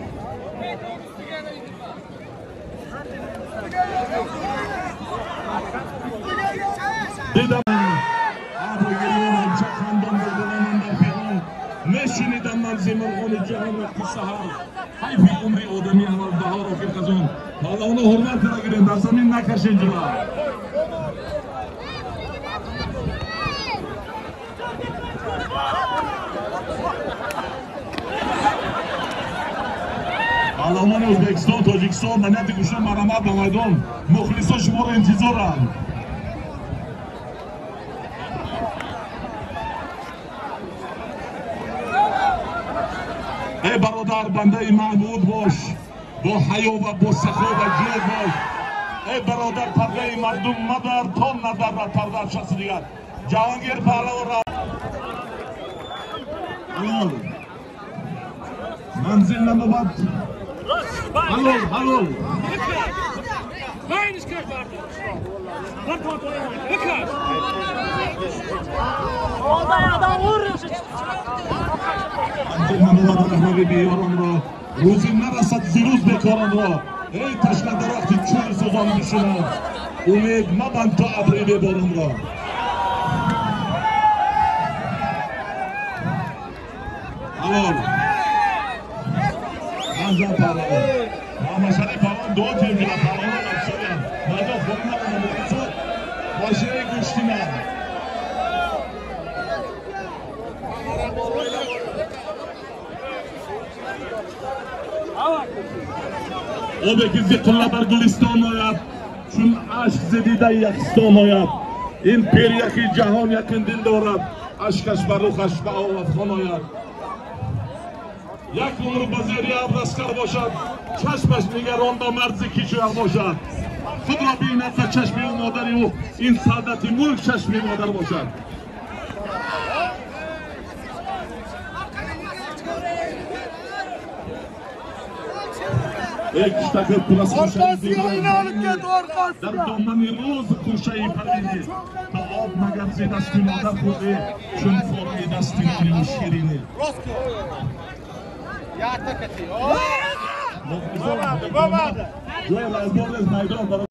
دیدم آبروگریان همچه خاندان بردوانم در پیغان میشنیدم من زمرغان جهان وقتی سهر حیفی عمری آدمی اول بهار آخر خزان پهلوان حرمت را گیرین در زمین نکشین جلو پهلوان ازبکستان تاجیکستان منیت گوشه مرحمت به میدان مخلصا شما را انتظارم ای برادر بنده محمود باش با حیا و با سخا و جود باش ای برادر پرده مردم مدر تا نظر را پرده شخص دیگر جهانگیر پهلوان را حلال منزل نمواد حلال حلال Mijn is kijk waar. Wat komt er aan? Lekker. Oh, daar daar horen ze. منزل نمواد رحمه بیارم را روزی نرسد زیروز بکارم را ای تشنه درختی چوی سوزان بشنم امید مبند تا ابری ببارم را حلال منزل پهلوان مشهد پهلوان دو تیم جلو پهلوان افسریم مردم خودم رو نمونیزد ماشینه گوشتی من او بگیزی قلعه بر گلستان آید چون عشق زدیده یکستان آید این پیر یکی جهان یکن دل دارد عشقش بر روخش به آوفخان آید یک عمر بزیری ابرسکر باشد چشمش نگران با مرز کیچویق باشد خود را بیند و چشمی و مادری او این سعادت ملک چشمی مادر باشد یک شتکت پرست خوشه در دامن روز خوشه پرینی تا آب مگر زی دستی مادر خوده چون فارغی دستی نانی و شیرینی جوی رازدار از میدان برای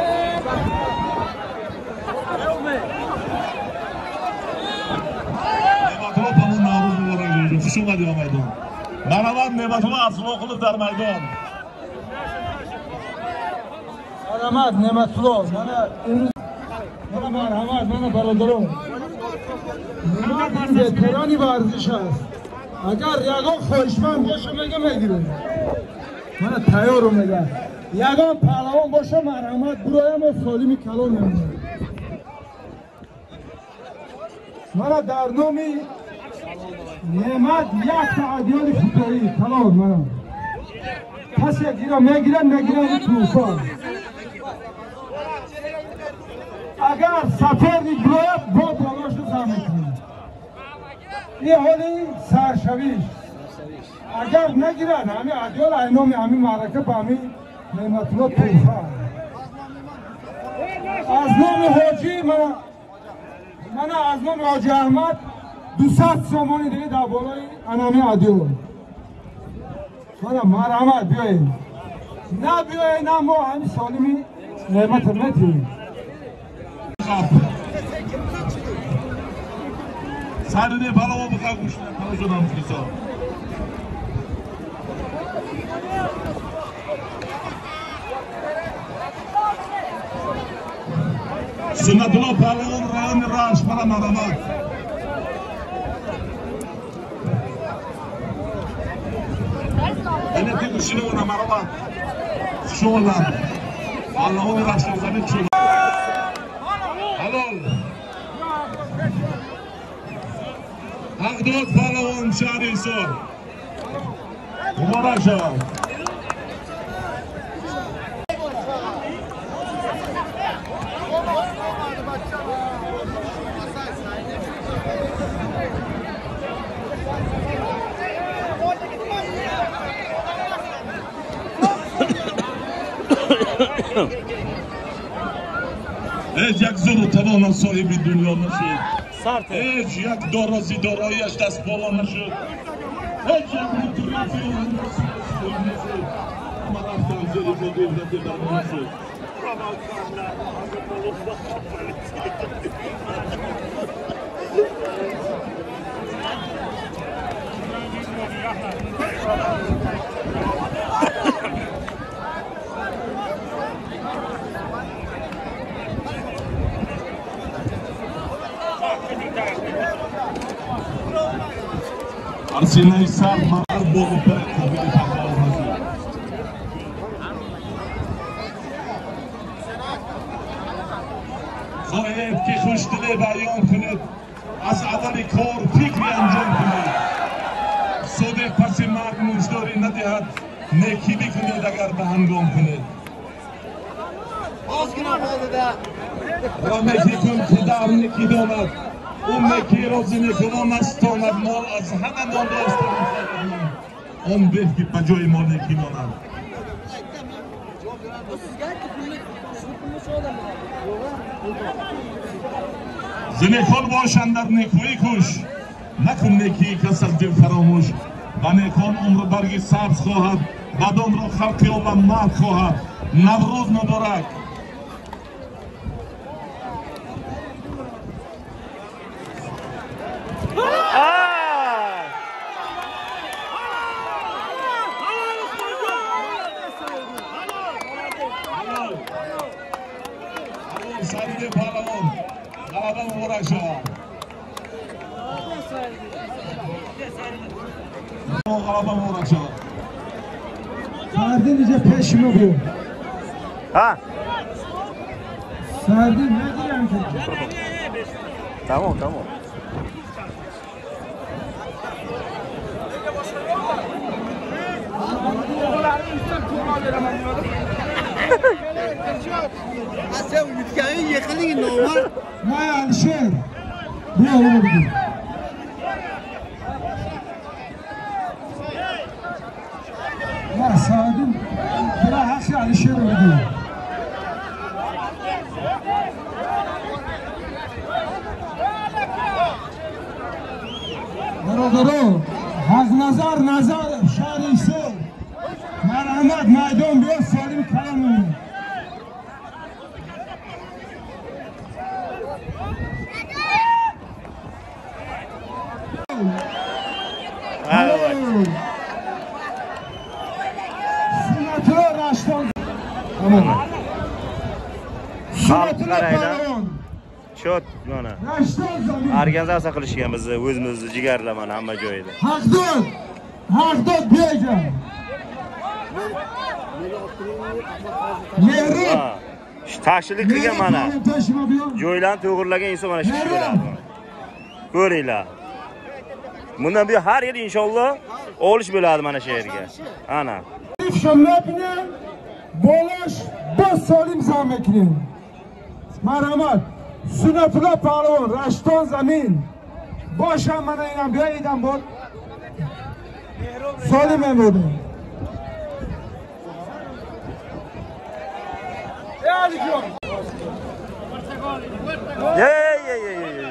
نعمتلا پامون ناروز ببارن جوی خوش اومدی به میدان مرحمت نعمتلا اصلا خود در میدان مرحمت نعمتلا من امروز من مرحمت من برادرم نعمت بهترانی ورزش است اگر یگان خواهشمند باشه میگه میگیره من تیارم میگه یگان پهلوان باشه مرحمت برایم و سالمی کلان نمیده من در نامی نعمت یک تعدیان فوتایی کلان من کسی گیره میگیره میگیره توفان اگر سفر دیگه با بالاش رو زمین کنید این حالی سرشویش اگر نگیرن همین عدیال اینامی همین معرکه با همین نعمتالله توفه از نام حاجی من من از نام حاجی احمد دوست سامانی دیگه در بالای اینامی عدیال من مرحمت بیاییم نه بیاییم نه ما همین سالمی نعمت متیم Sarıne palava bıkak kuşlar. Tanışıdan çıkısa. Sünnetullah Palavan Rayoni Raş para maramat. Beni tek kuşunu ona maramat. Şu olan. Allah'ın Raş'ın bir çocuk. Halol. Akdot Palavan Şari Sor. Mübarek şah. Ej, jak zuru tawona sahibi dünya nasıl? Sarte. Ej, jak dorozi doroyaş das pola nasıl? Ej, jak mutluyorsun nasıl? Ama raftan zeri bu devleti ben nasıl? Arsenal sarma arbolu kabili takılması. Zoyeb ki hoş dile bayan kınet. Az avali kor fikri anjam kınet. Sode pasi mark mujtori nadihat. Neki bi kınet agar bahangom kınet. Az günah oldu da. Rameki kın kıdar neki donat. اون مکی روزی کنم از تانم مال از همه مال داشتم اون به که بجای مال نکی مانم زنی خال باشن در نکوی کش نکن نکی کس از دل فراموش و نکان عمر برگی سبز خواهد بدان را خلقی و مرد خواهد نوروز مبارک Sarıne Palavan, Galadan Mubarak Şah. Galadan Mubarak Şah. Sardin iyice peşimi bu. Ha? Sardin ne diyeyim ki? Tamam tamam. Sen ülkeyi yıkılın normal. Maya Alişer. Bu olurdu. Ya Sardin. Bırak haki Alişer oldu. Daro haz nazar nazar şarisi merhamet maydon bir salim kalamı. Sünetler raştan. Tamam. Sünetler paravan. Shot mana. Raştan zamin. Organizatsiya qilishganmiz o'zimizni jigarlar mana hamma joyida. Haqdod. Haqdod beja. Mehri. Tashlik qilgan mana. Joylarni to'g'irlagan inson mana shu bo'ladi. Ko'ringlar. Bundan bir har yil inshaalloh olish bo'ladi mana shu yerga. Ana. Şamlapne bolash boz solim zamekni. Marhamat. Sünetullah Palavan Raşton zamin. Boşam mana inam beyidan bol. Solim emodi. Ye ye ye ye.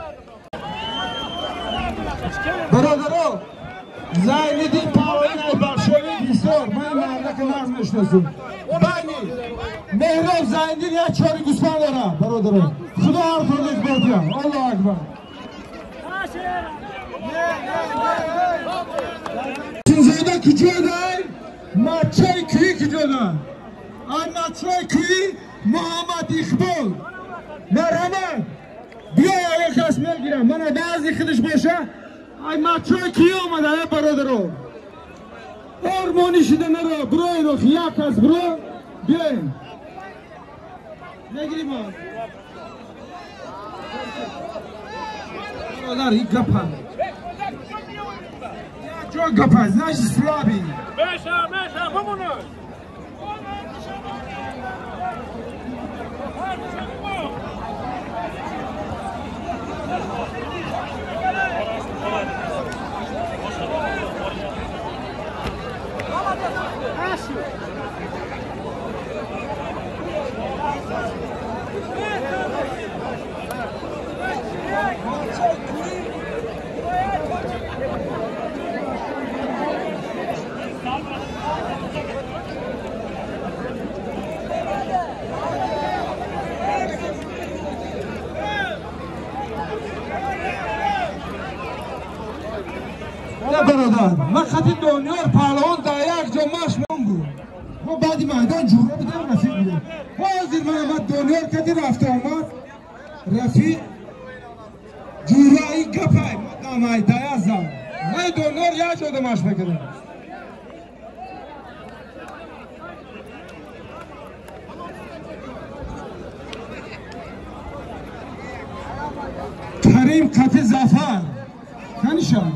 Baradaro. Zayniddin Palavan Bolshoviy hisor. Men mamlakat nazmishnasun. Bani. Mehrab Zayniddin ya chori gusman dora. Baradaro. Xudo har turlik bo'lgan. Allohu akbar. Tunzoda kujoda, Marçay köyü kujoda. Ay Marçay köyü Muhammed İkbal. Merhamet. Bir ayağa kasmaya girem. Bana bazı kılıç boşa. Ay Marçay köyü olmadı ya baradır o. Orman işi de nere? Buraya yok. Yakas bro. Bien. Ne gireyim abi? Oralar iyi kapan. Çok kapan. Znaczy slabi. Mesha, mesha, pomóż! برادر من خطی دنیا پهلوان دایک جمعش من بود ما بعدی میدان جوره بودم رفیق بودم حاضر من آمد دنیا کتی رفته آمد رفیق جوره ای گپای دامای دایزم من دنیا یا شدمش بکرم کریم کتی زفر کنشم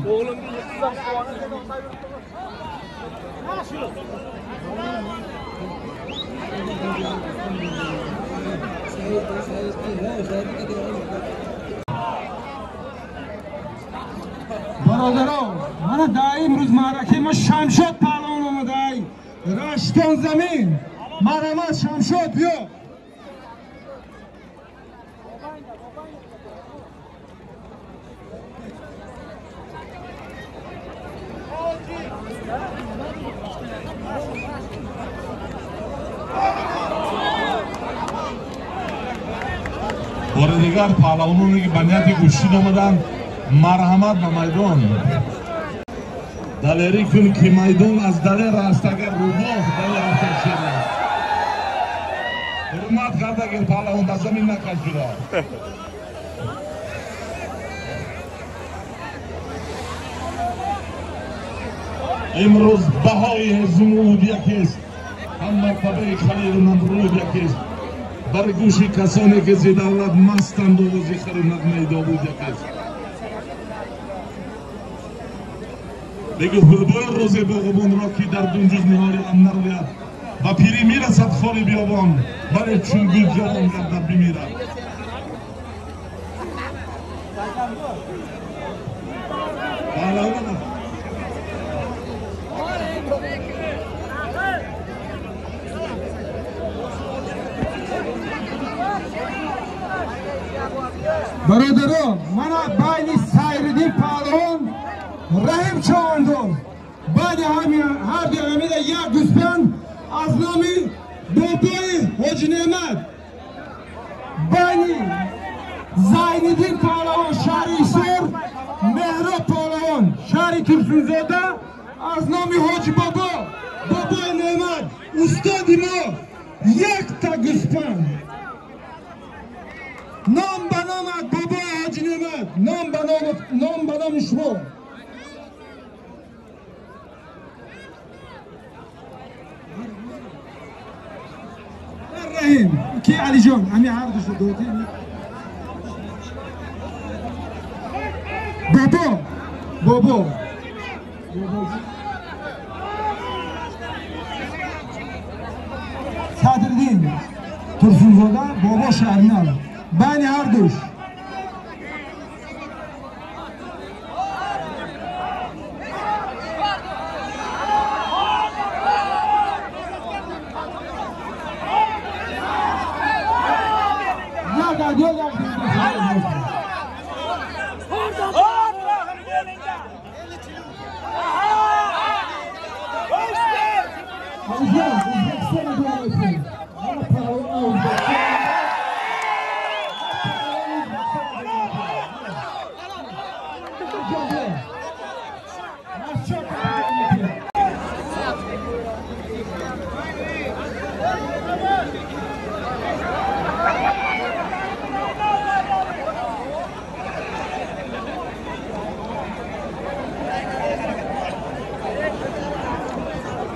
برادران من دایی امروز معرکه ما شمشاد پهلوان آمده ای رشتان زمین مرمت شمشاد بیا بار دیگر پهلوانانی که به نیت کشتن آمدن مرحمت به میدان دلیری کن که میدان از دلی راستگر روباه دلی رفتن شده حرمت کرده که پهلوان در زمین نکش شده امروز بهای زمود یکیست هم مرتبه خلیل نمرود یکیست بر گوشی کسانی که زی دولت مستند و ذکر نغمه داوود یکیست بگو بلبل روز باغبان را که در دنجوز نهاری هم نروید و پیری میرسد خاری بیابان ولی چون گل جوان گردد بمیرد برادران من بین سایردین پهلوان رحم چاندم بعد همین هر دو همین یک گوسفند از نامی بابای حاج نعمت بین زینالدین پهلوان شهر ایسور مهراب پهلوان شهر ترسونزاده از نامی حاج بابا بابای نعمت استادی ما یک تا گوسفند نام به نام بابا حاج نعمت نام به نام نام به نام شما رحیم کی علی جان همین هر دو شد دوتی بابا بابا صدرالدین ترسونزاده بابا شهرنال بانی هر دوش یا گردی یا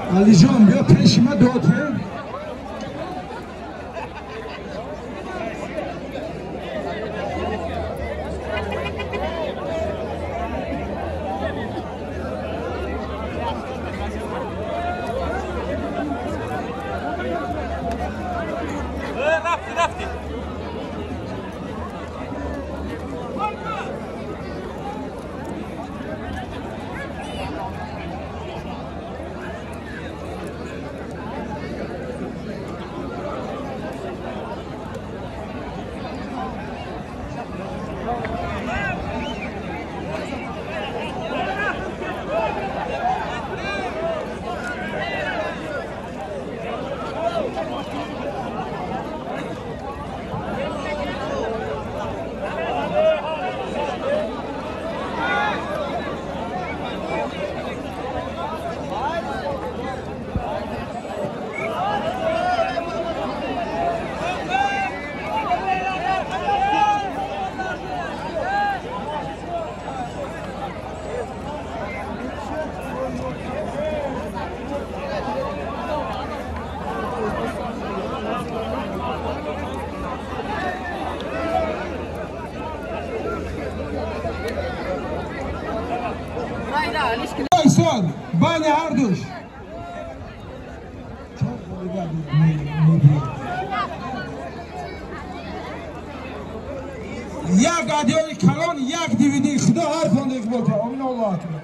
Alijon bia peşime dot ya. Aysan, Bani Arduş. Yak adiyoni kalon, yak dividi, Xudo har fonda bo'ldi. Amin Alloh akbar.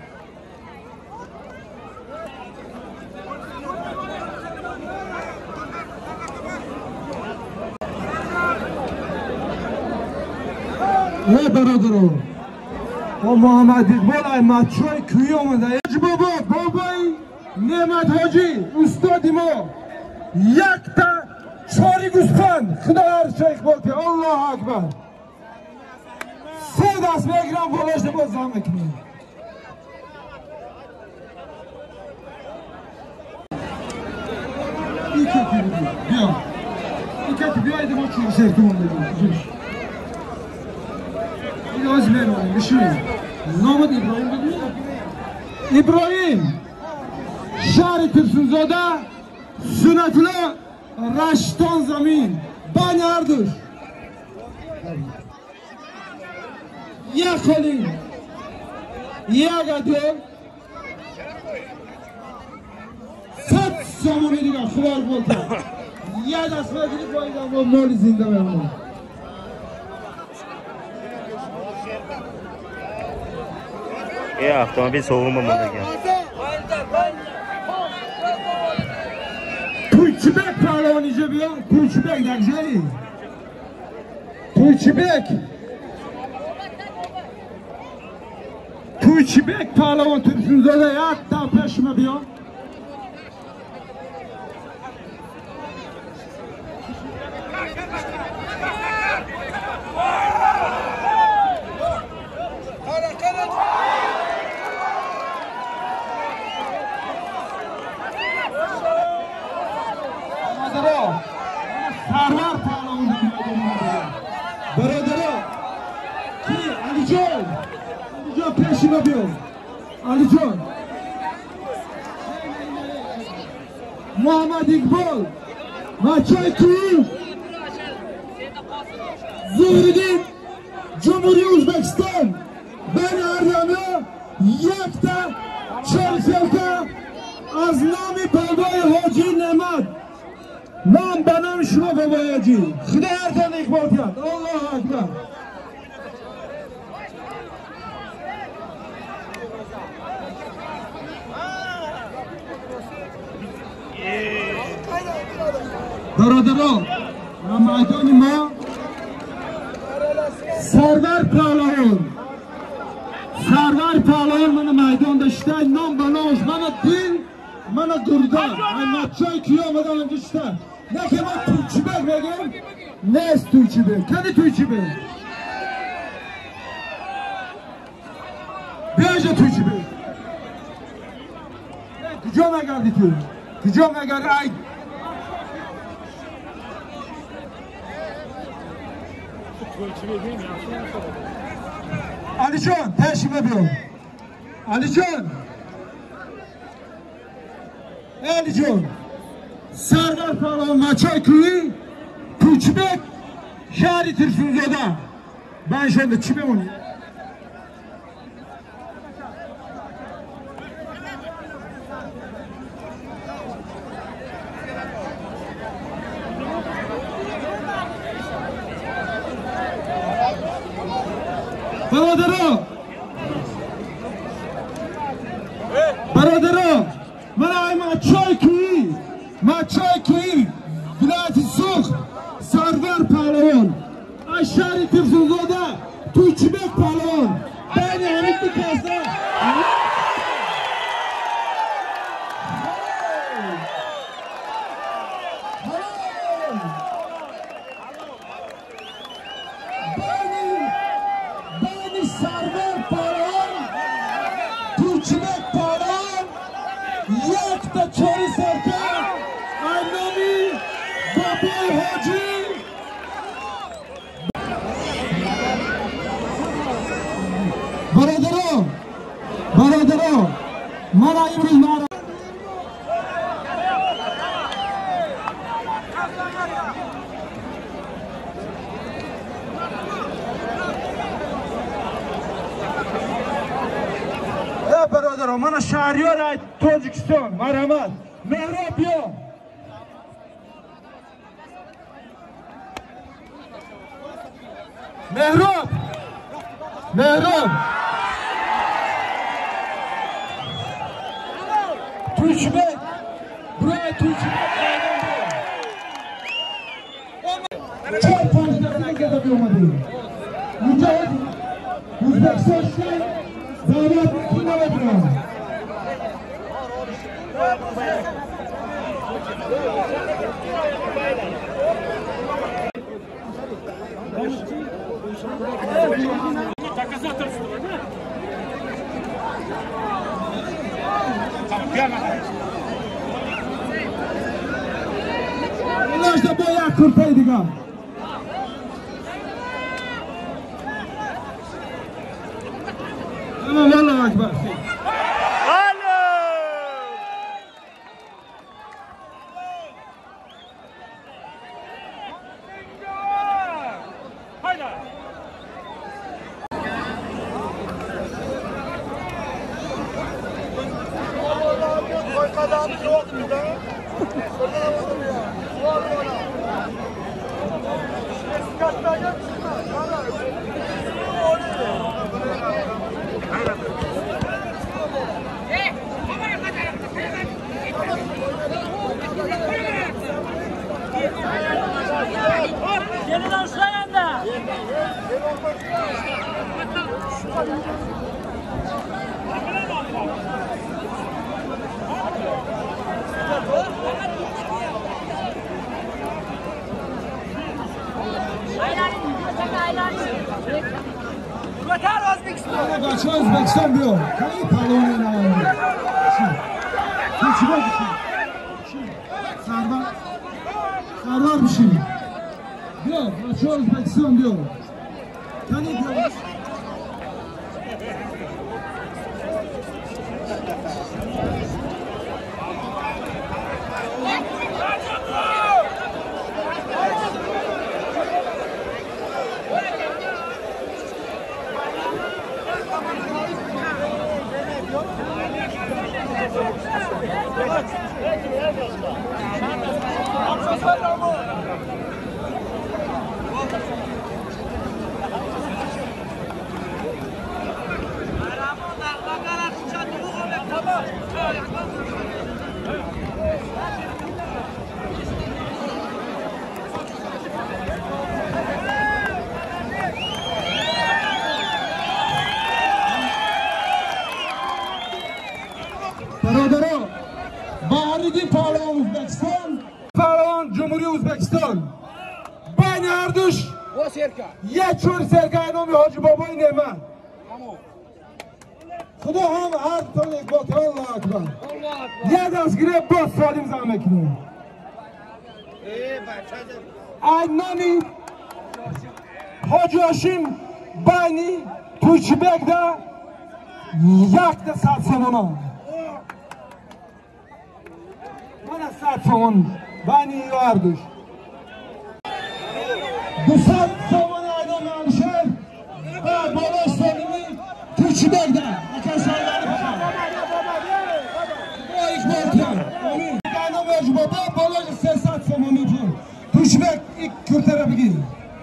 Ne baradır o Muhammed İkbal Ahmet Çoy kıyımında Hacı Baba, Babay Nemet Hacı, Ustadım o Yakta Çori Guspan Xudar Şeyh Bolti, Allahu Akbar Sevdas ve ekran bolaştı bu zamekini İki ekibi diyor İki ekibi aydım o çocuk serkim onda Az memnunum, bir şey. Namı İbrahim dedi ya. İbrahim, Şari Türsünzade, Sünnetli, Raştan Zamin, Bani Arduş. Ya Khalil, ya Gadol, Sat Samuni diga, Xubar Bolta. Ya dasma gidip boydan bu moli zinde memnun. Ya avtomobil soğumamalı ya. Tuyçibek pehlivanıcı bir Tuyçibek dakjali. Tuyçibek. Tuyçibek pehlivan Türkünzade ya ta peşime bir Sarvar pehlivan Beradero ki Alijon Alijon peşime bir Alijon Muhammed İkbal Maçay Kuyum Zuhruddin Cumhuriyet Uzbekistan Ben Ardamı Yakta Çelselka Az nami Balbay Hacı Nemat من بنام شما بابایجی خدا هر تن اقبال کرد الله اکبر برادران میدان ما سرور پهلوان سرور پهلوان من میدان داشته نام بنامش من دین من گردان من مچای کیا آمدن اینجا شده نه که من Tuyçibek بگم نه است Tuyçibek کنی Tuyçibek بیاجا Tuyçibek کجا نگردی تو کجا نگردی ای Alican teşrif ediyorum Alican Elijon, Sardar Palon Maçay Köyü, Türkbek, Şehri Tirsunzoda. Ben şimdi kime onu? Baradaro, Baradaro, Manay Maçay Köyü, Maçay Köyü, Vilayet Suq, Sardar Palon, Aşari Tirsunzoda, Türkbek Palon, Beni Hamidli Kazda. Sardar Palon, Türkbek Palon, yak da Çori Serkan, Annemi, Babay Hacı. Baradaro, Baradaro, Mara İbrahim Mara. Baradaro, mana Şahriyar ait Tojikiston, Maramat, Mehrab yo. Mehrab, Mehrab. Türkbek, buraya Türkbek kaydım. Çok fazlasını gezebiliyormadı. Mücahit, Uzbekistan'dan davet dinlemedim. Takas atırsın. Tamam, gelme. Bunlar işte bayağı kurtaydık ha. Tamam, vallahi akbar. Yeniden şuraya da. Vatar Özbekistan. Kaçı Özbekistan diyor. Kayıp Palon'un ayağında. Kaçıma bir şey. Sardar. Sardar bir şey. Diyor. Kaçı Özbekistan diyor. Kanı diyor. Baradaro, Baharidi Palon Uzbekistan, Palon Cumhuriyet Uzbekistan. Ben Erduş, Yeçur Serkay nomi Hacı Babay Neman. Xudo ham har toni ekbot, Allohu akbar. Ye dastgire bot salim zamekini. Aynani Hacı Hashim Bayni Türkbek'da yaktı satsamona. سیصد تومن بانی واردش دوصد تومن آدم همشه و بالاش سالمی تو چی بگدن اکن سالانی بخواه با ایک بارتیم دانو بهش بابا بالاش سیصد تومن پول تو چی بگ ایک کرتره بگیر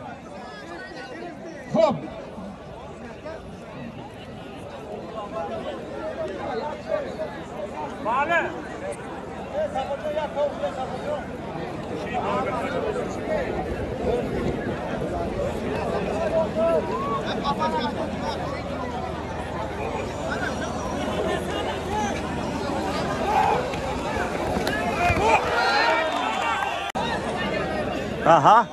خب بله Aha.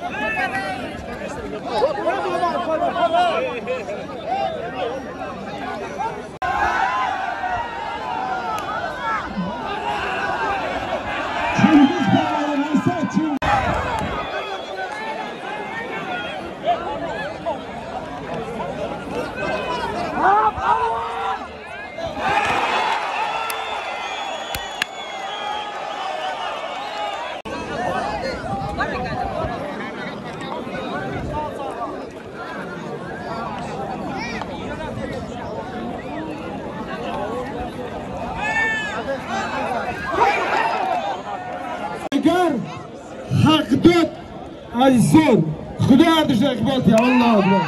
اگر حق داد عزیزان خدا اردش اقبال تیا الله اکبر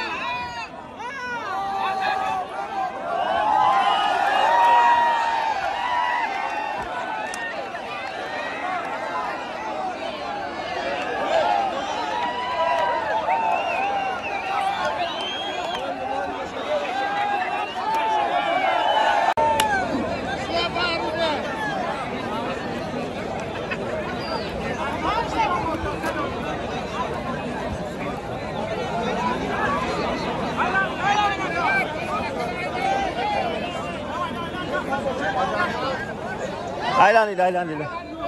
Aylanıyla aylanıyla.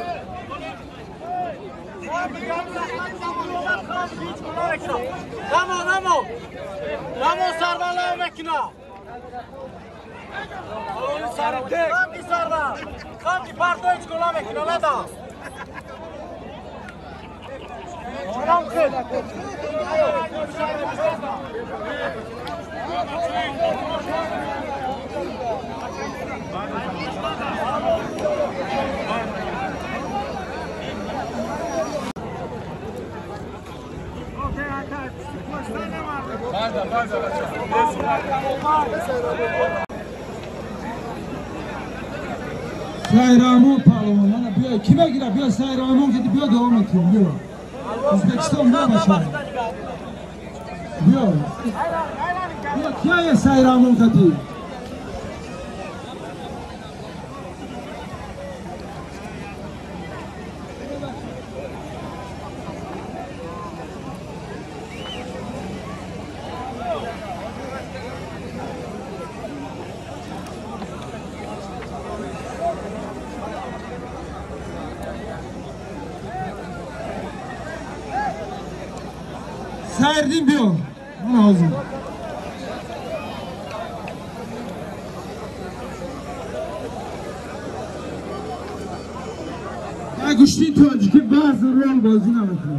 Namo namo. Namo sarvala mekina. Oğlum sarı tek. Kanki sarva. Kanki parto hiç kola mekina ne da? Anam kız. Sayramon pahlavon mana bia kime gira bia Sayramon gidip bia devam ediyor bia Uzbekistan'da başarı bia bia kya ya Sayramon kati Serdim diyor. Bana hazır. Ya güçlü tolcu ki bazı rol bozuna bakıyor.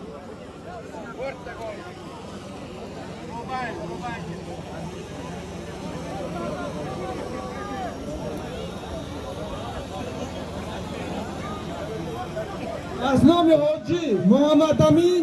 از نام حاجی محمد امین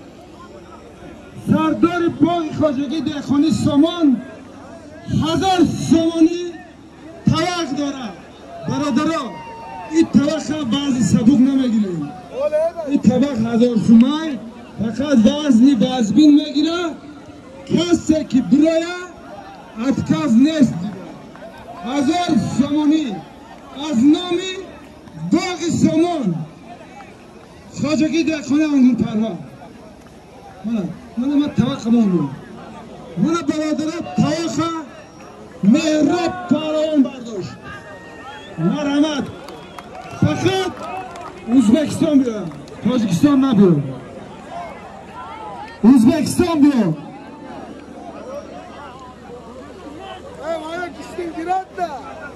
سردار باغ خواجگی دهخانی سامان هزار سامانی طوق داره برادرها این طوق بعضی صدوق نمیگیره این طوق هزار سومای فقط وزنی بازبین میگیره کسی که برای اتکاز نیست هزار سامانی از نامی باغ سامان خواجگی دهخانی آنگون پرها من من ما توقع مونم من برادرات توقع مهرب پارون برداشت مرحمت فقط ازبکستان بیام تاجیکستان نبیام ازبکستان بیام Ev ayak istin girat da.